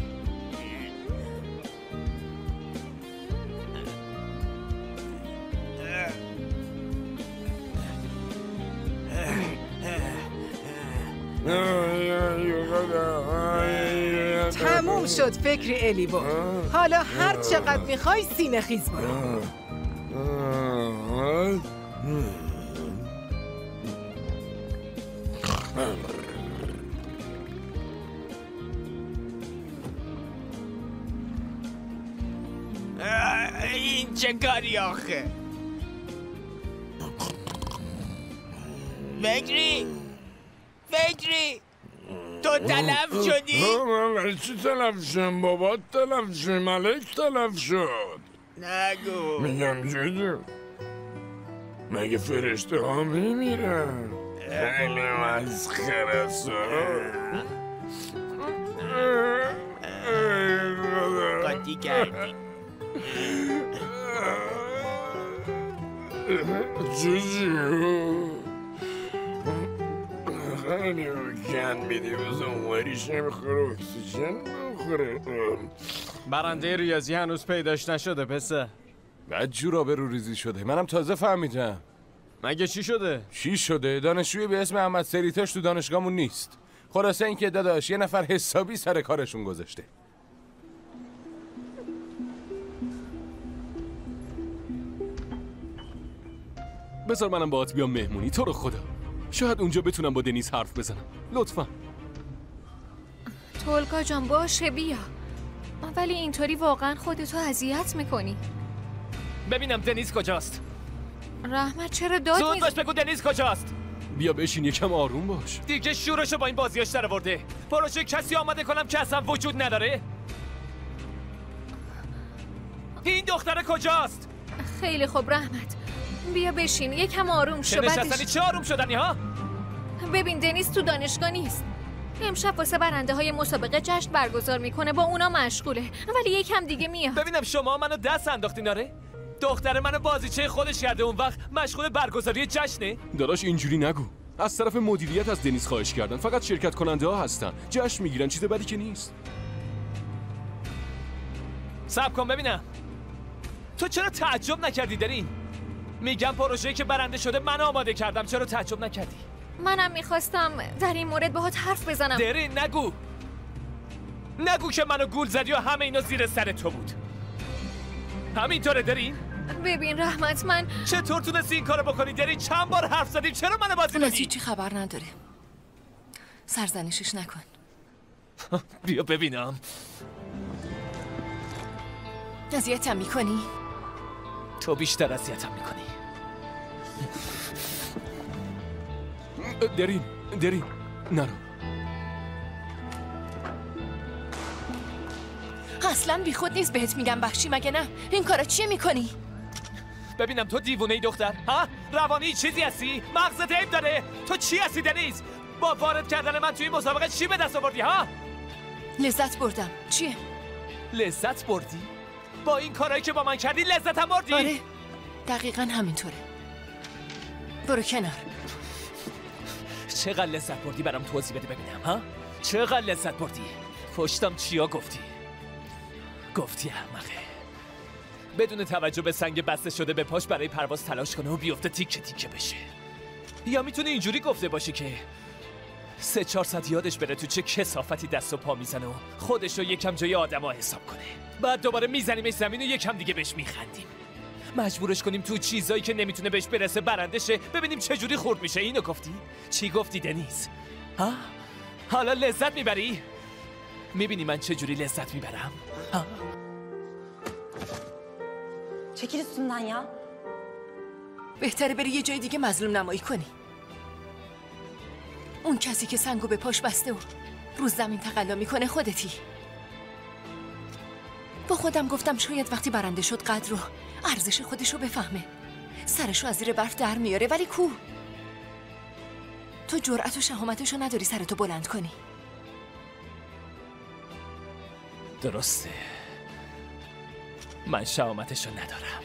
Speaker 17: تموم شد فکر الیبو. حالا هر چقدر میخوای سینه خیز برو.
Speaker 16: این چه کاری آخه؟ فکری تو تلف شدی؟
Speaker 8: من ولی چی تلف شدم؟ بابات تلف شد، ملک تلف شد.
Speaker 16: نگو.
Speaker 8: میگم جدو مگه فرشته ها میمیرن؟ خیلی مسخره است.
Speaker 16: قاطی کردی.
Speaker 8: جوجو خیلی گند میدی بزن اونوریش نمیخوره اکسیژن بخوره.
Speaker 2: برنده ریاضی هنوز پیداش نشده پسر.
Speaker 15: بعد جور آبرو ریزی شده. منم تازه فهمیدم.
Speaker 2: مگه چی شده؟
Speaker 15: چی شده؟ دانشجوی به اسم احمد سریتاش تو دانشگاهمون نیست. خلاصه اینکه داداش یه نفر حسابی سر کارشون گذاشته.
Speaker 3: بذار منم باهات بیام مهمونی. تو رو خدا شاید اونجا بتونم با دنیز حرف بزنم. لطفا.
Speaker 12: تولگا جان باشه بیا، ولی اینطوری واقعا خودتو اذیت میکنی.
Speaker 6: ببینم دنیز کجاست؟
Speaker 12: رحمت چرا داد
Speaker 6: زود باش بگو دنیز کجاست؟
Speaker 3: بیا بشین یکم آروم باش.
Speaker 6: دیگه شورشو با این بازیاش در آورده. پروژه کسی آماده کنم که اصلا وجود نداره؟ این دختر کجاست؟
Speaker 12: خیلی خوب رحمت، بیا بشین یکم آروم شو.
Speaker 6: بعدش چه آروم شدنی ها؟
Speaker 12: ببین دنیز تو دانشگاه نیست. امشب واسه برنده های مسابقه جشن برگزار میکنه، با اونا مشغوله، ولی یکم دیگه میاد.
Speaker 6: ببینم شما منو دست انداختین. آره دختر منو بازیچه خودش کرده، اون وقت مشغول برگزاری جشنه.
Speaker 3: داداش اینجوری نگو. از طرف مدیریت از دنیز خواهش کردن، فقط شرکت کننده ها هستن، جشن میگیرن، چیز بدی که نیست.
Speaker 6: صبر کن ببینم تو چرا تعجب نکردی درین؟ میگم پروژه‌ای که برنده شده من آماده کردم، چرا تعجب نکردی؟
Speaker 12: منم میخواستم در این مورد باهات حرف بزنم.
Speaker 6: درین نگو که منو گول زدی و همه اینا زیر سر تو بود. همینطوره درین؟
Speaker 12: ببین رحمت من
Speaker 6: چطور تونستی این کارو بکنی درین؟ چند بار حرف زدیم، چرا منو بازی ندی؟
Speaker 12: هیچی خبر نداره، سرزنشش نکن.
Speaker 6: بیا ببینم.
Speaker 12: اذیتم میکنی؟
Speaker 6: تو بیشتر اذیتم میکنی.
Speaker 3: درین نرو.
Speaker 12: اصلا بی خود نیست بهت میگم بخشی، مگه نه؟ این کارا چیه میکنی؟
Speaker 6: ببینم تو دیوونه ای دختر؟ ها؟ روانی چیزی هستی؟ مغزت عیب داره؟ تو چی هستی دنیز؟ با وارد کردن من توی مسابقه چی به دست آوردی ها؟
Speaker 12: لذت بردم. چیه؟
Speaker 6: لذت بردی؟ با این کارایی که با من کردی لذتم بردی؟
Speaker 12: آره دقیقاً همینطوره. برو کنار.
Speaker 6: چقدر لذت بردی برام توضیح بده ببینم ها؟ چقدر لذت بردی؟ پشتم چیا گفتی احمقه. بدون توجه به سنگ بسته شده به پاش برای پرواز تلاش کنه و بیفته تیکه تیکه بشه. یا میتونه اینجوری گفته باشه که 3-4 ساعت یادش بره تو چه کثافتی دست و پا میزنه و خودش رو یکم جای آدما حساب کنه. بعد دوباره میزنیمش زمین و یکم دیگه بهش میخندیم. مجبورش کنیم تو چیزایی که نمیتونه بهش برسه برنده شه، ببینیم چه جوری خورد میشه. اینو گفتی؟ چی گفتی دنیز؟ ها؟ حالا لذت میبری؟ میبینی من چه جوری لذت میبرم؟ ها؟
Speaker 12: چکیر üstünden ya. بهتره بری یه جای دیگه مظلوم نمایی کنی. اون کسی که سنگو به پاش بسته و روز زمین تقلا میکنه خودتی. با خودم گفتم شاید وقتی برنده شد قدر رو ارزش خودشو بفهمه، سرشو از زیر برف در میاره، ولی کو؟ تو جرأت و شهامتشو نداری سرتو بلند کنی.
Speaker 6: درسته، من شهامتشو ندارم.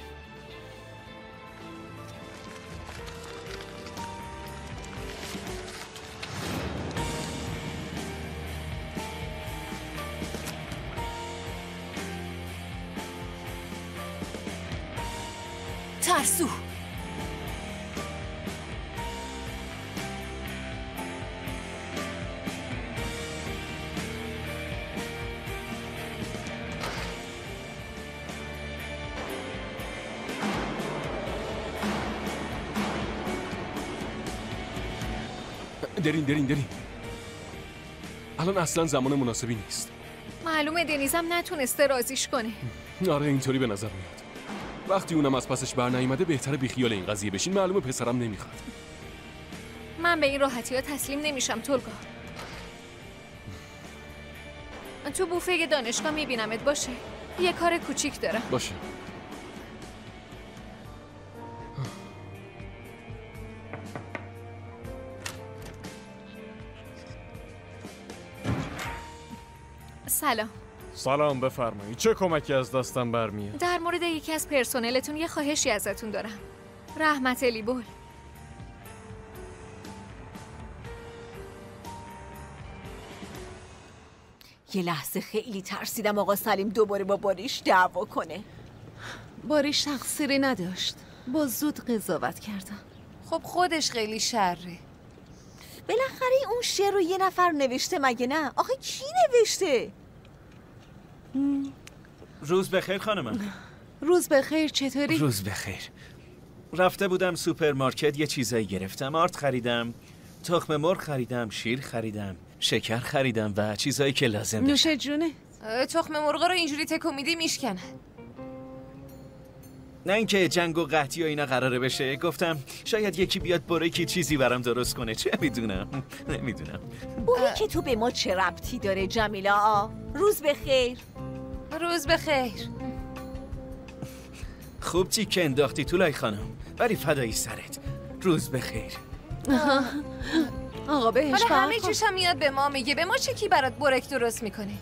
Speaker 12: ترسو.
Speaker 3: درین الان اصلا زمان مناسبی نیست.
Speaker 12: معلومه دنیزم نتونسته رازیش کنه.
Speaker 3: آره اینطوری به نظر میاد. وقتی اونم از پسش بر نیومده بهتره بیخیال این قضیه بشین. معلومه پسرم نمیخواد.
Speaker 12: من به این راحتی ها تسلیم نمیشم تولگا. تو بوفه دانشگاه میبینمت. باشه، یه کار کوچیک دارم.
Speaker 3: باشه.
Speaker 18: سلام بفرمایید. چه کمکی از دستم برمیاد؟
Speaker 12: در مورد یکی از پرسنلتون یه خواهشی ازتون دارم. رحمت لیبول.
Speaker 5: یه لحظه خیلی ترسیدم آقا سلیم دوباره با باریش دعوا کنه.
Speaker 13: باریش تقصیری نداشت، با زود قضاوت کردم.
Speaker 12: خب خودش خیلی شره.
Speaker 5: بالاخره اون شعر رو یه نفر نوشته مگه نه؟ آخه کی نوشته؟
Speaker 7: روز بخیر خانمم.
Speaker 13: روز بخیر، چطوری؟
Speaker 7: روز بخیر. رفته بودم سوپرمارکت یه چیزایی گرفتم. آرد خریدم، تخم مرغ خریدم، شیر خریدم، شکر خریدم و چیزایی که لازم داشتم.
Speaker 13: نوش جونه.
Speaker 12: تخم مرغ رو اینجوری تکون میدی میشکنه.
Speaker 7: نه اینکه جنگ و قحطی و اینا قراره بشه. گفتم شاید یکی بیاد بوریکی چیزی برام درست کنه. چه میدونم. نمیدونم.
Speaker 5: بوریکی تو به ما چه ربطی داره جمیلا؟ روز بخیر.
Speaker 12: روز بخیر.
Speaker 7: خوب تیکه انداختی طولای خانم. بری فدایی سرت. روز بخیر.
Speaker 13: آقا بهش
Speaker 12: حالا همه چیشم میاد به ما میگه. به ما چه کی برات بورک درست میکنه؟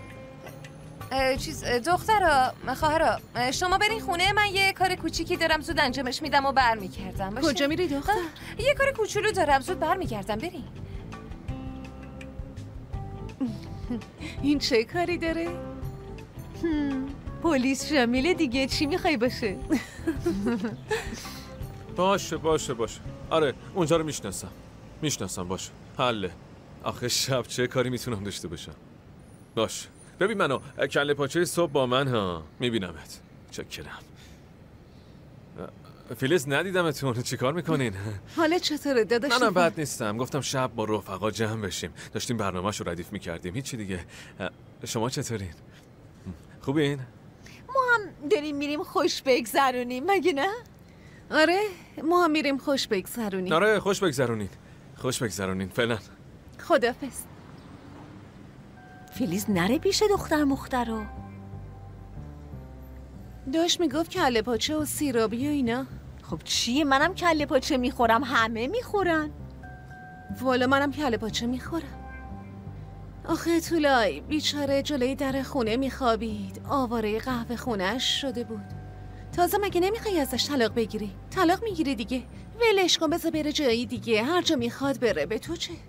Speaker 12: دخترا، خواهرا، شما برین خونه. من یه کار کوچیکی دارم، زود انجامش میدم و برمیگردم.
Speaker 13: کجا میری دختر؟
Speaker 12: یه کار کوچولو دارم، زود برمیگردم. برین.
Speaker 13: این چه کاری داره؟ پلیس جمیله دیگه. چی میخوای باشه؟
Speaker 3: باشه. آره اونجا رو میشناسم. باشه حله. آخه شب چه کاری میتونم داشته باشم؟ باشه. ببین منو کله پاچه صبح با من ها. میبینمت. چکرم. فیلیز ندیدمتون. چی کار میکنین؟
Speaker 13: حالا چطوره داداش؟
Speaker 3: منم بد نیستم. گفتم شب با رفقا جمع بشیم. داشتیم برنامه‌ش رو ردیف میکردیم. هیچی دیگه. شما چطورین؟ خوبین؟
Speaker 5: ما هم داریم میریم خوش بگذرونیم مگه نه؟
Speaker 13: آره ما هم میریم خوش بگذرونیم.
Speaker 3: آره خوش بگذرونین. فعلا
Speaker 13: خدافظ.
Speaker 5: فیلیز نره پیش دختر مختارو.
Speaker 13: داشت میگفت کله پاچه و سیرابی و اینا.
Speaker 5: خب چیه؟ منم کله پاچه میخورم، همه میخورن.
Speaker 13: والا منم کله پاچه میخورم. آخه طولای بیچاره جلوی در خونه میخوابید. آواره قهوه خونه‌اش شده بود. تازه مگه نمیخوای ازش طلاق بگیری؟ طلاق میگیری دیگه. ولش کن، بذار بره جایی دیگه. هر جا میخواد بره. به تو چه؟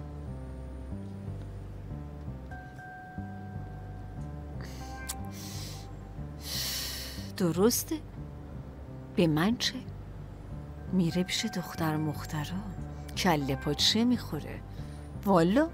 Speaker 5: درسته؟ به من چه؟ میره پیش دختر مختارا کله پاچه میخوره. والا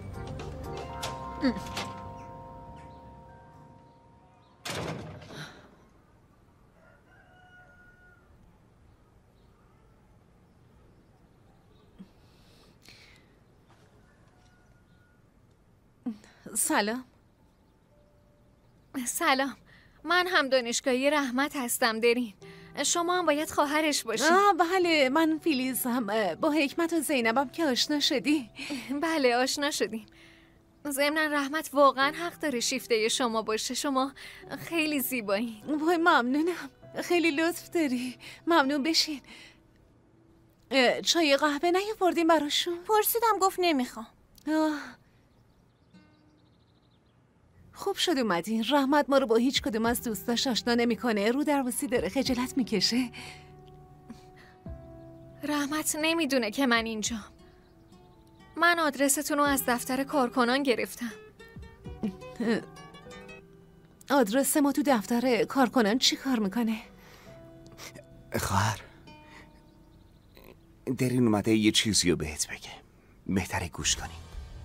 Speaker 12: سلام. من هم دانشگاهی رحمت هستم درین. شما هم باید خواهرش باشید.
Speaker 13: بله من فیلیزم. با حکمت و زینبم که آشنا شدی؟
Speaker 12: بله آشنا شدیم. ضمن رحمت واقعا حق داره شیفته شما باشه. شما خیلی زیبایی.
Speaker 13: وای ممنونم، خیلی لطف داری. ممنون بشین. چای قهوه نیاوردیم براشون؟
Speaker 4: پرسیدم گفت نمیخوام.
Speaker 13: خوب شد اومدین. رحمت ما رو با هیچ کدوم از دوستاش آشنا نمیکنه. رو درواسی داره، خجالت میکشه.
Speaker 12: رحمت نمیدونه که من اینجام. من آدرستون رو از دفتر کارکنان گرفتم.
Speaker 13: آدرس ما تو دفتر کارکنان چی کار میکنه؟
Speaker 11: خواهر، درین اومده یه چیزی رو بهت بگه. بهتره گوش کنی.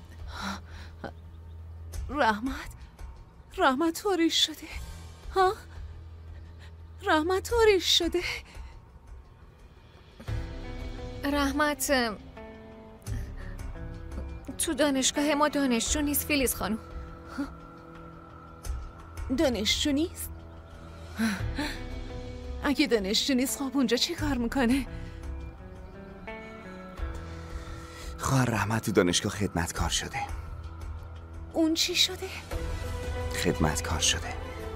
Speaker 13: رحمت طوریش شده. ها؟ رحمت طوریش شده.
Speaker 12: رحمت تو دانشگاه ما دانشجو نیست فیلیز خانم.
Speaker 13: دانشجو نیست؟ اگه دانشجو نیست خب اونجا چی کار میکنه؟
Speaker 11: خواهر رحمت تو دانشگاه خدمتکار شده.
Speaker 13: اون چی شده؟
Speaker 11: خدمتکار شده.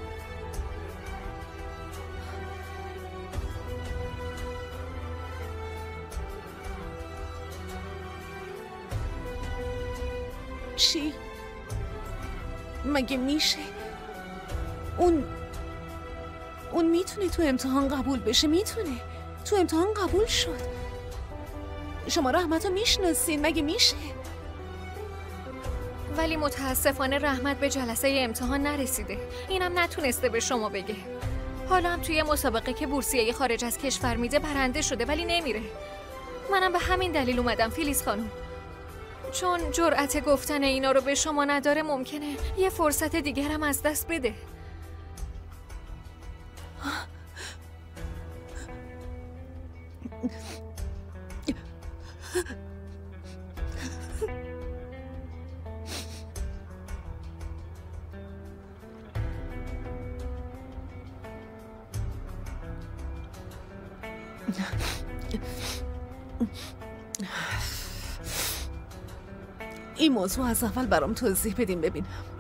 Speaker 13: چی؟ مگه میشه؟ اون میتونه تو امتحان قبول بشه؟ میتونه تو امتحان قبول شد. شما رحمت رو میشناسین؟ مگه میشه؟
Speaker 12: ولی متاسفانه رحمت به جلسه امتحان نرسیده. اینم نتونسته به شما بگه. حالا هم توی مسابقه که بورسیه خارج از کشور میده برنده شده ولی نمیره. منم به همین دلیل اومدم فیلیز خانم. چون جرأت گفتن اینا رو به شما نداره ممکنه یه فرصت دیگرم از دست بده.
Speaker 13: این موضوع از اول برام توضیح بدیم ببینم.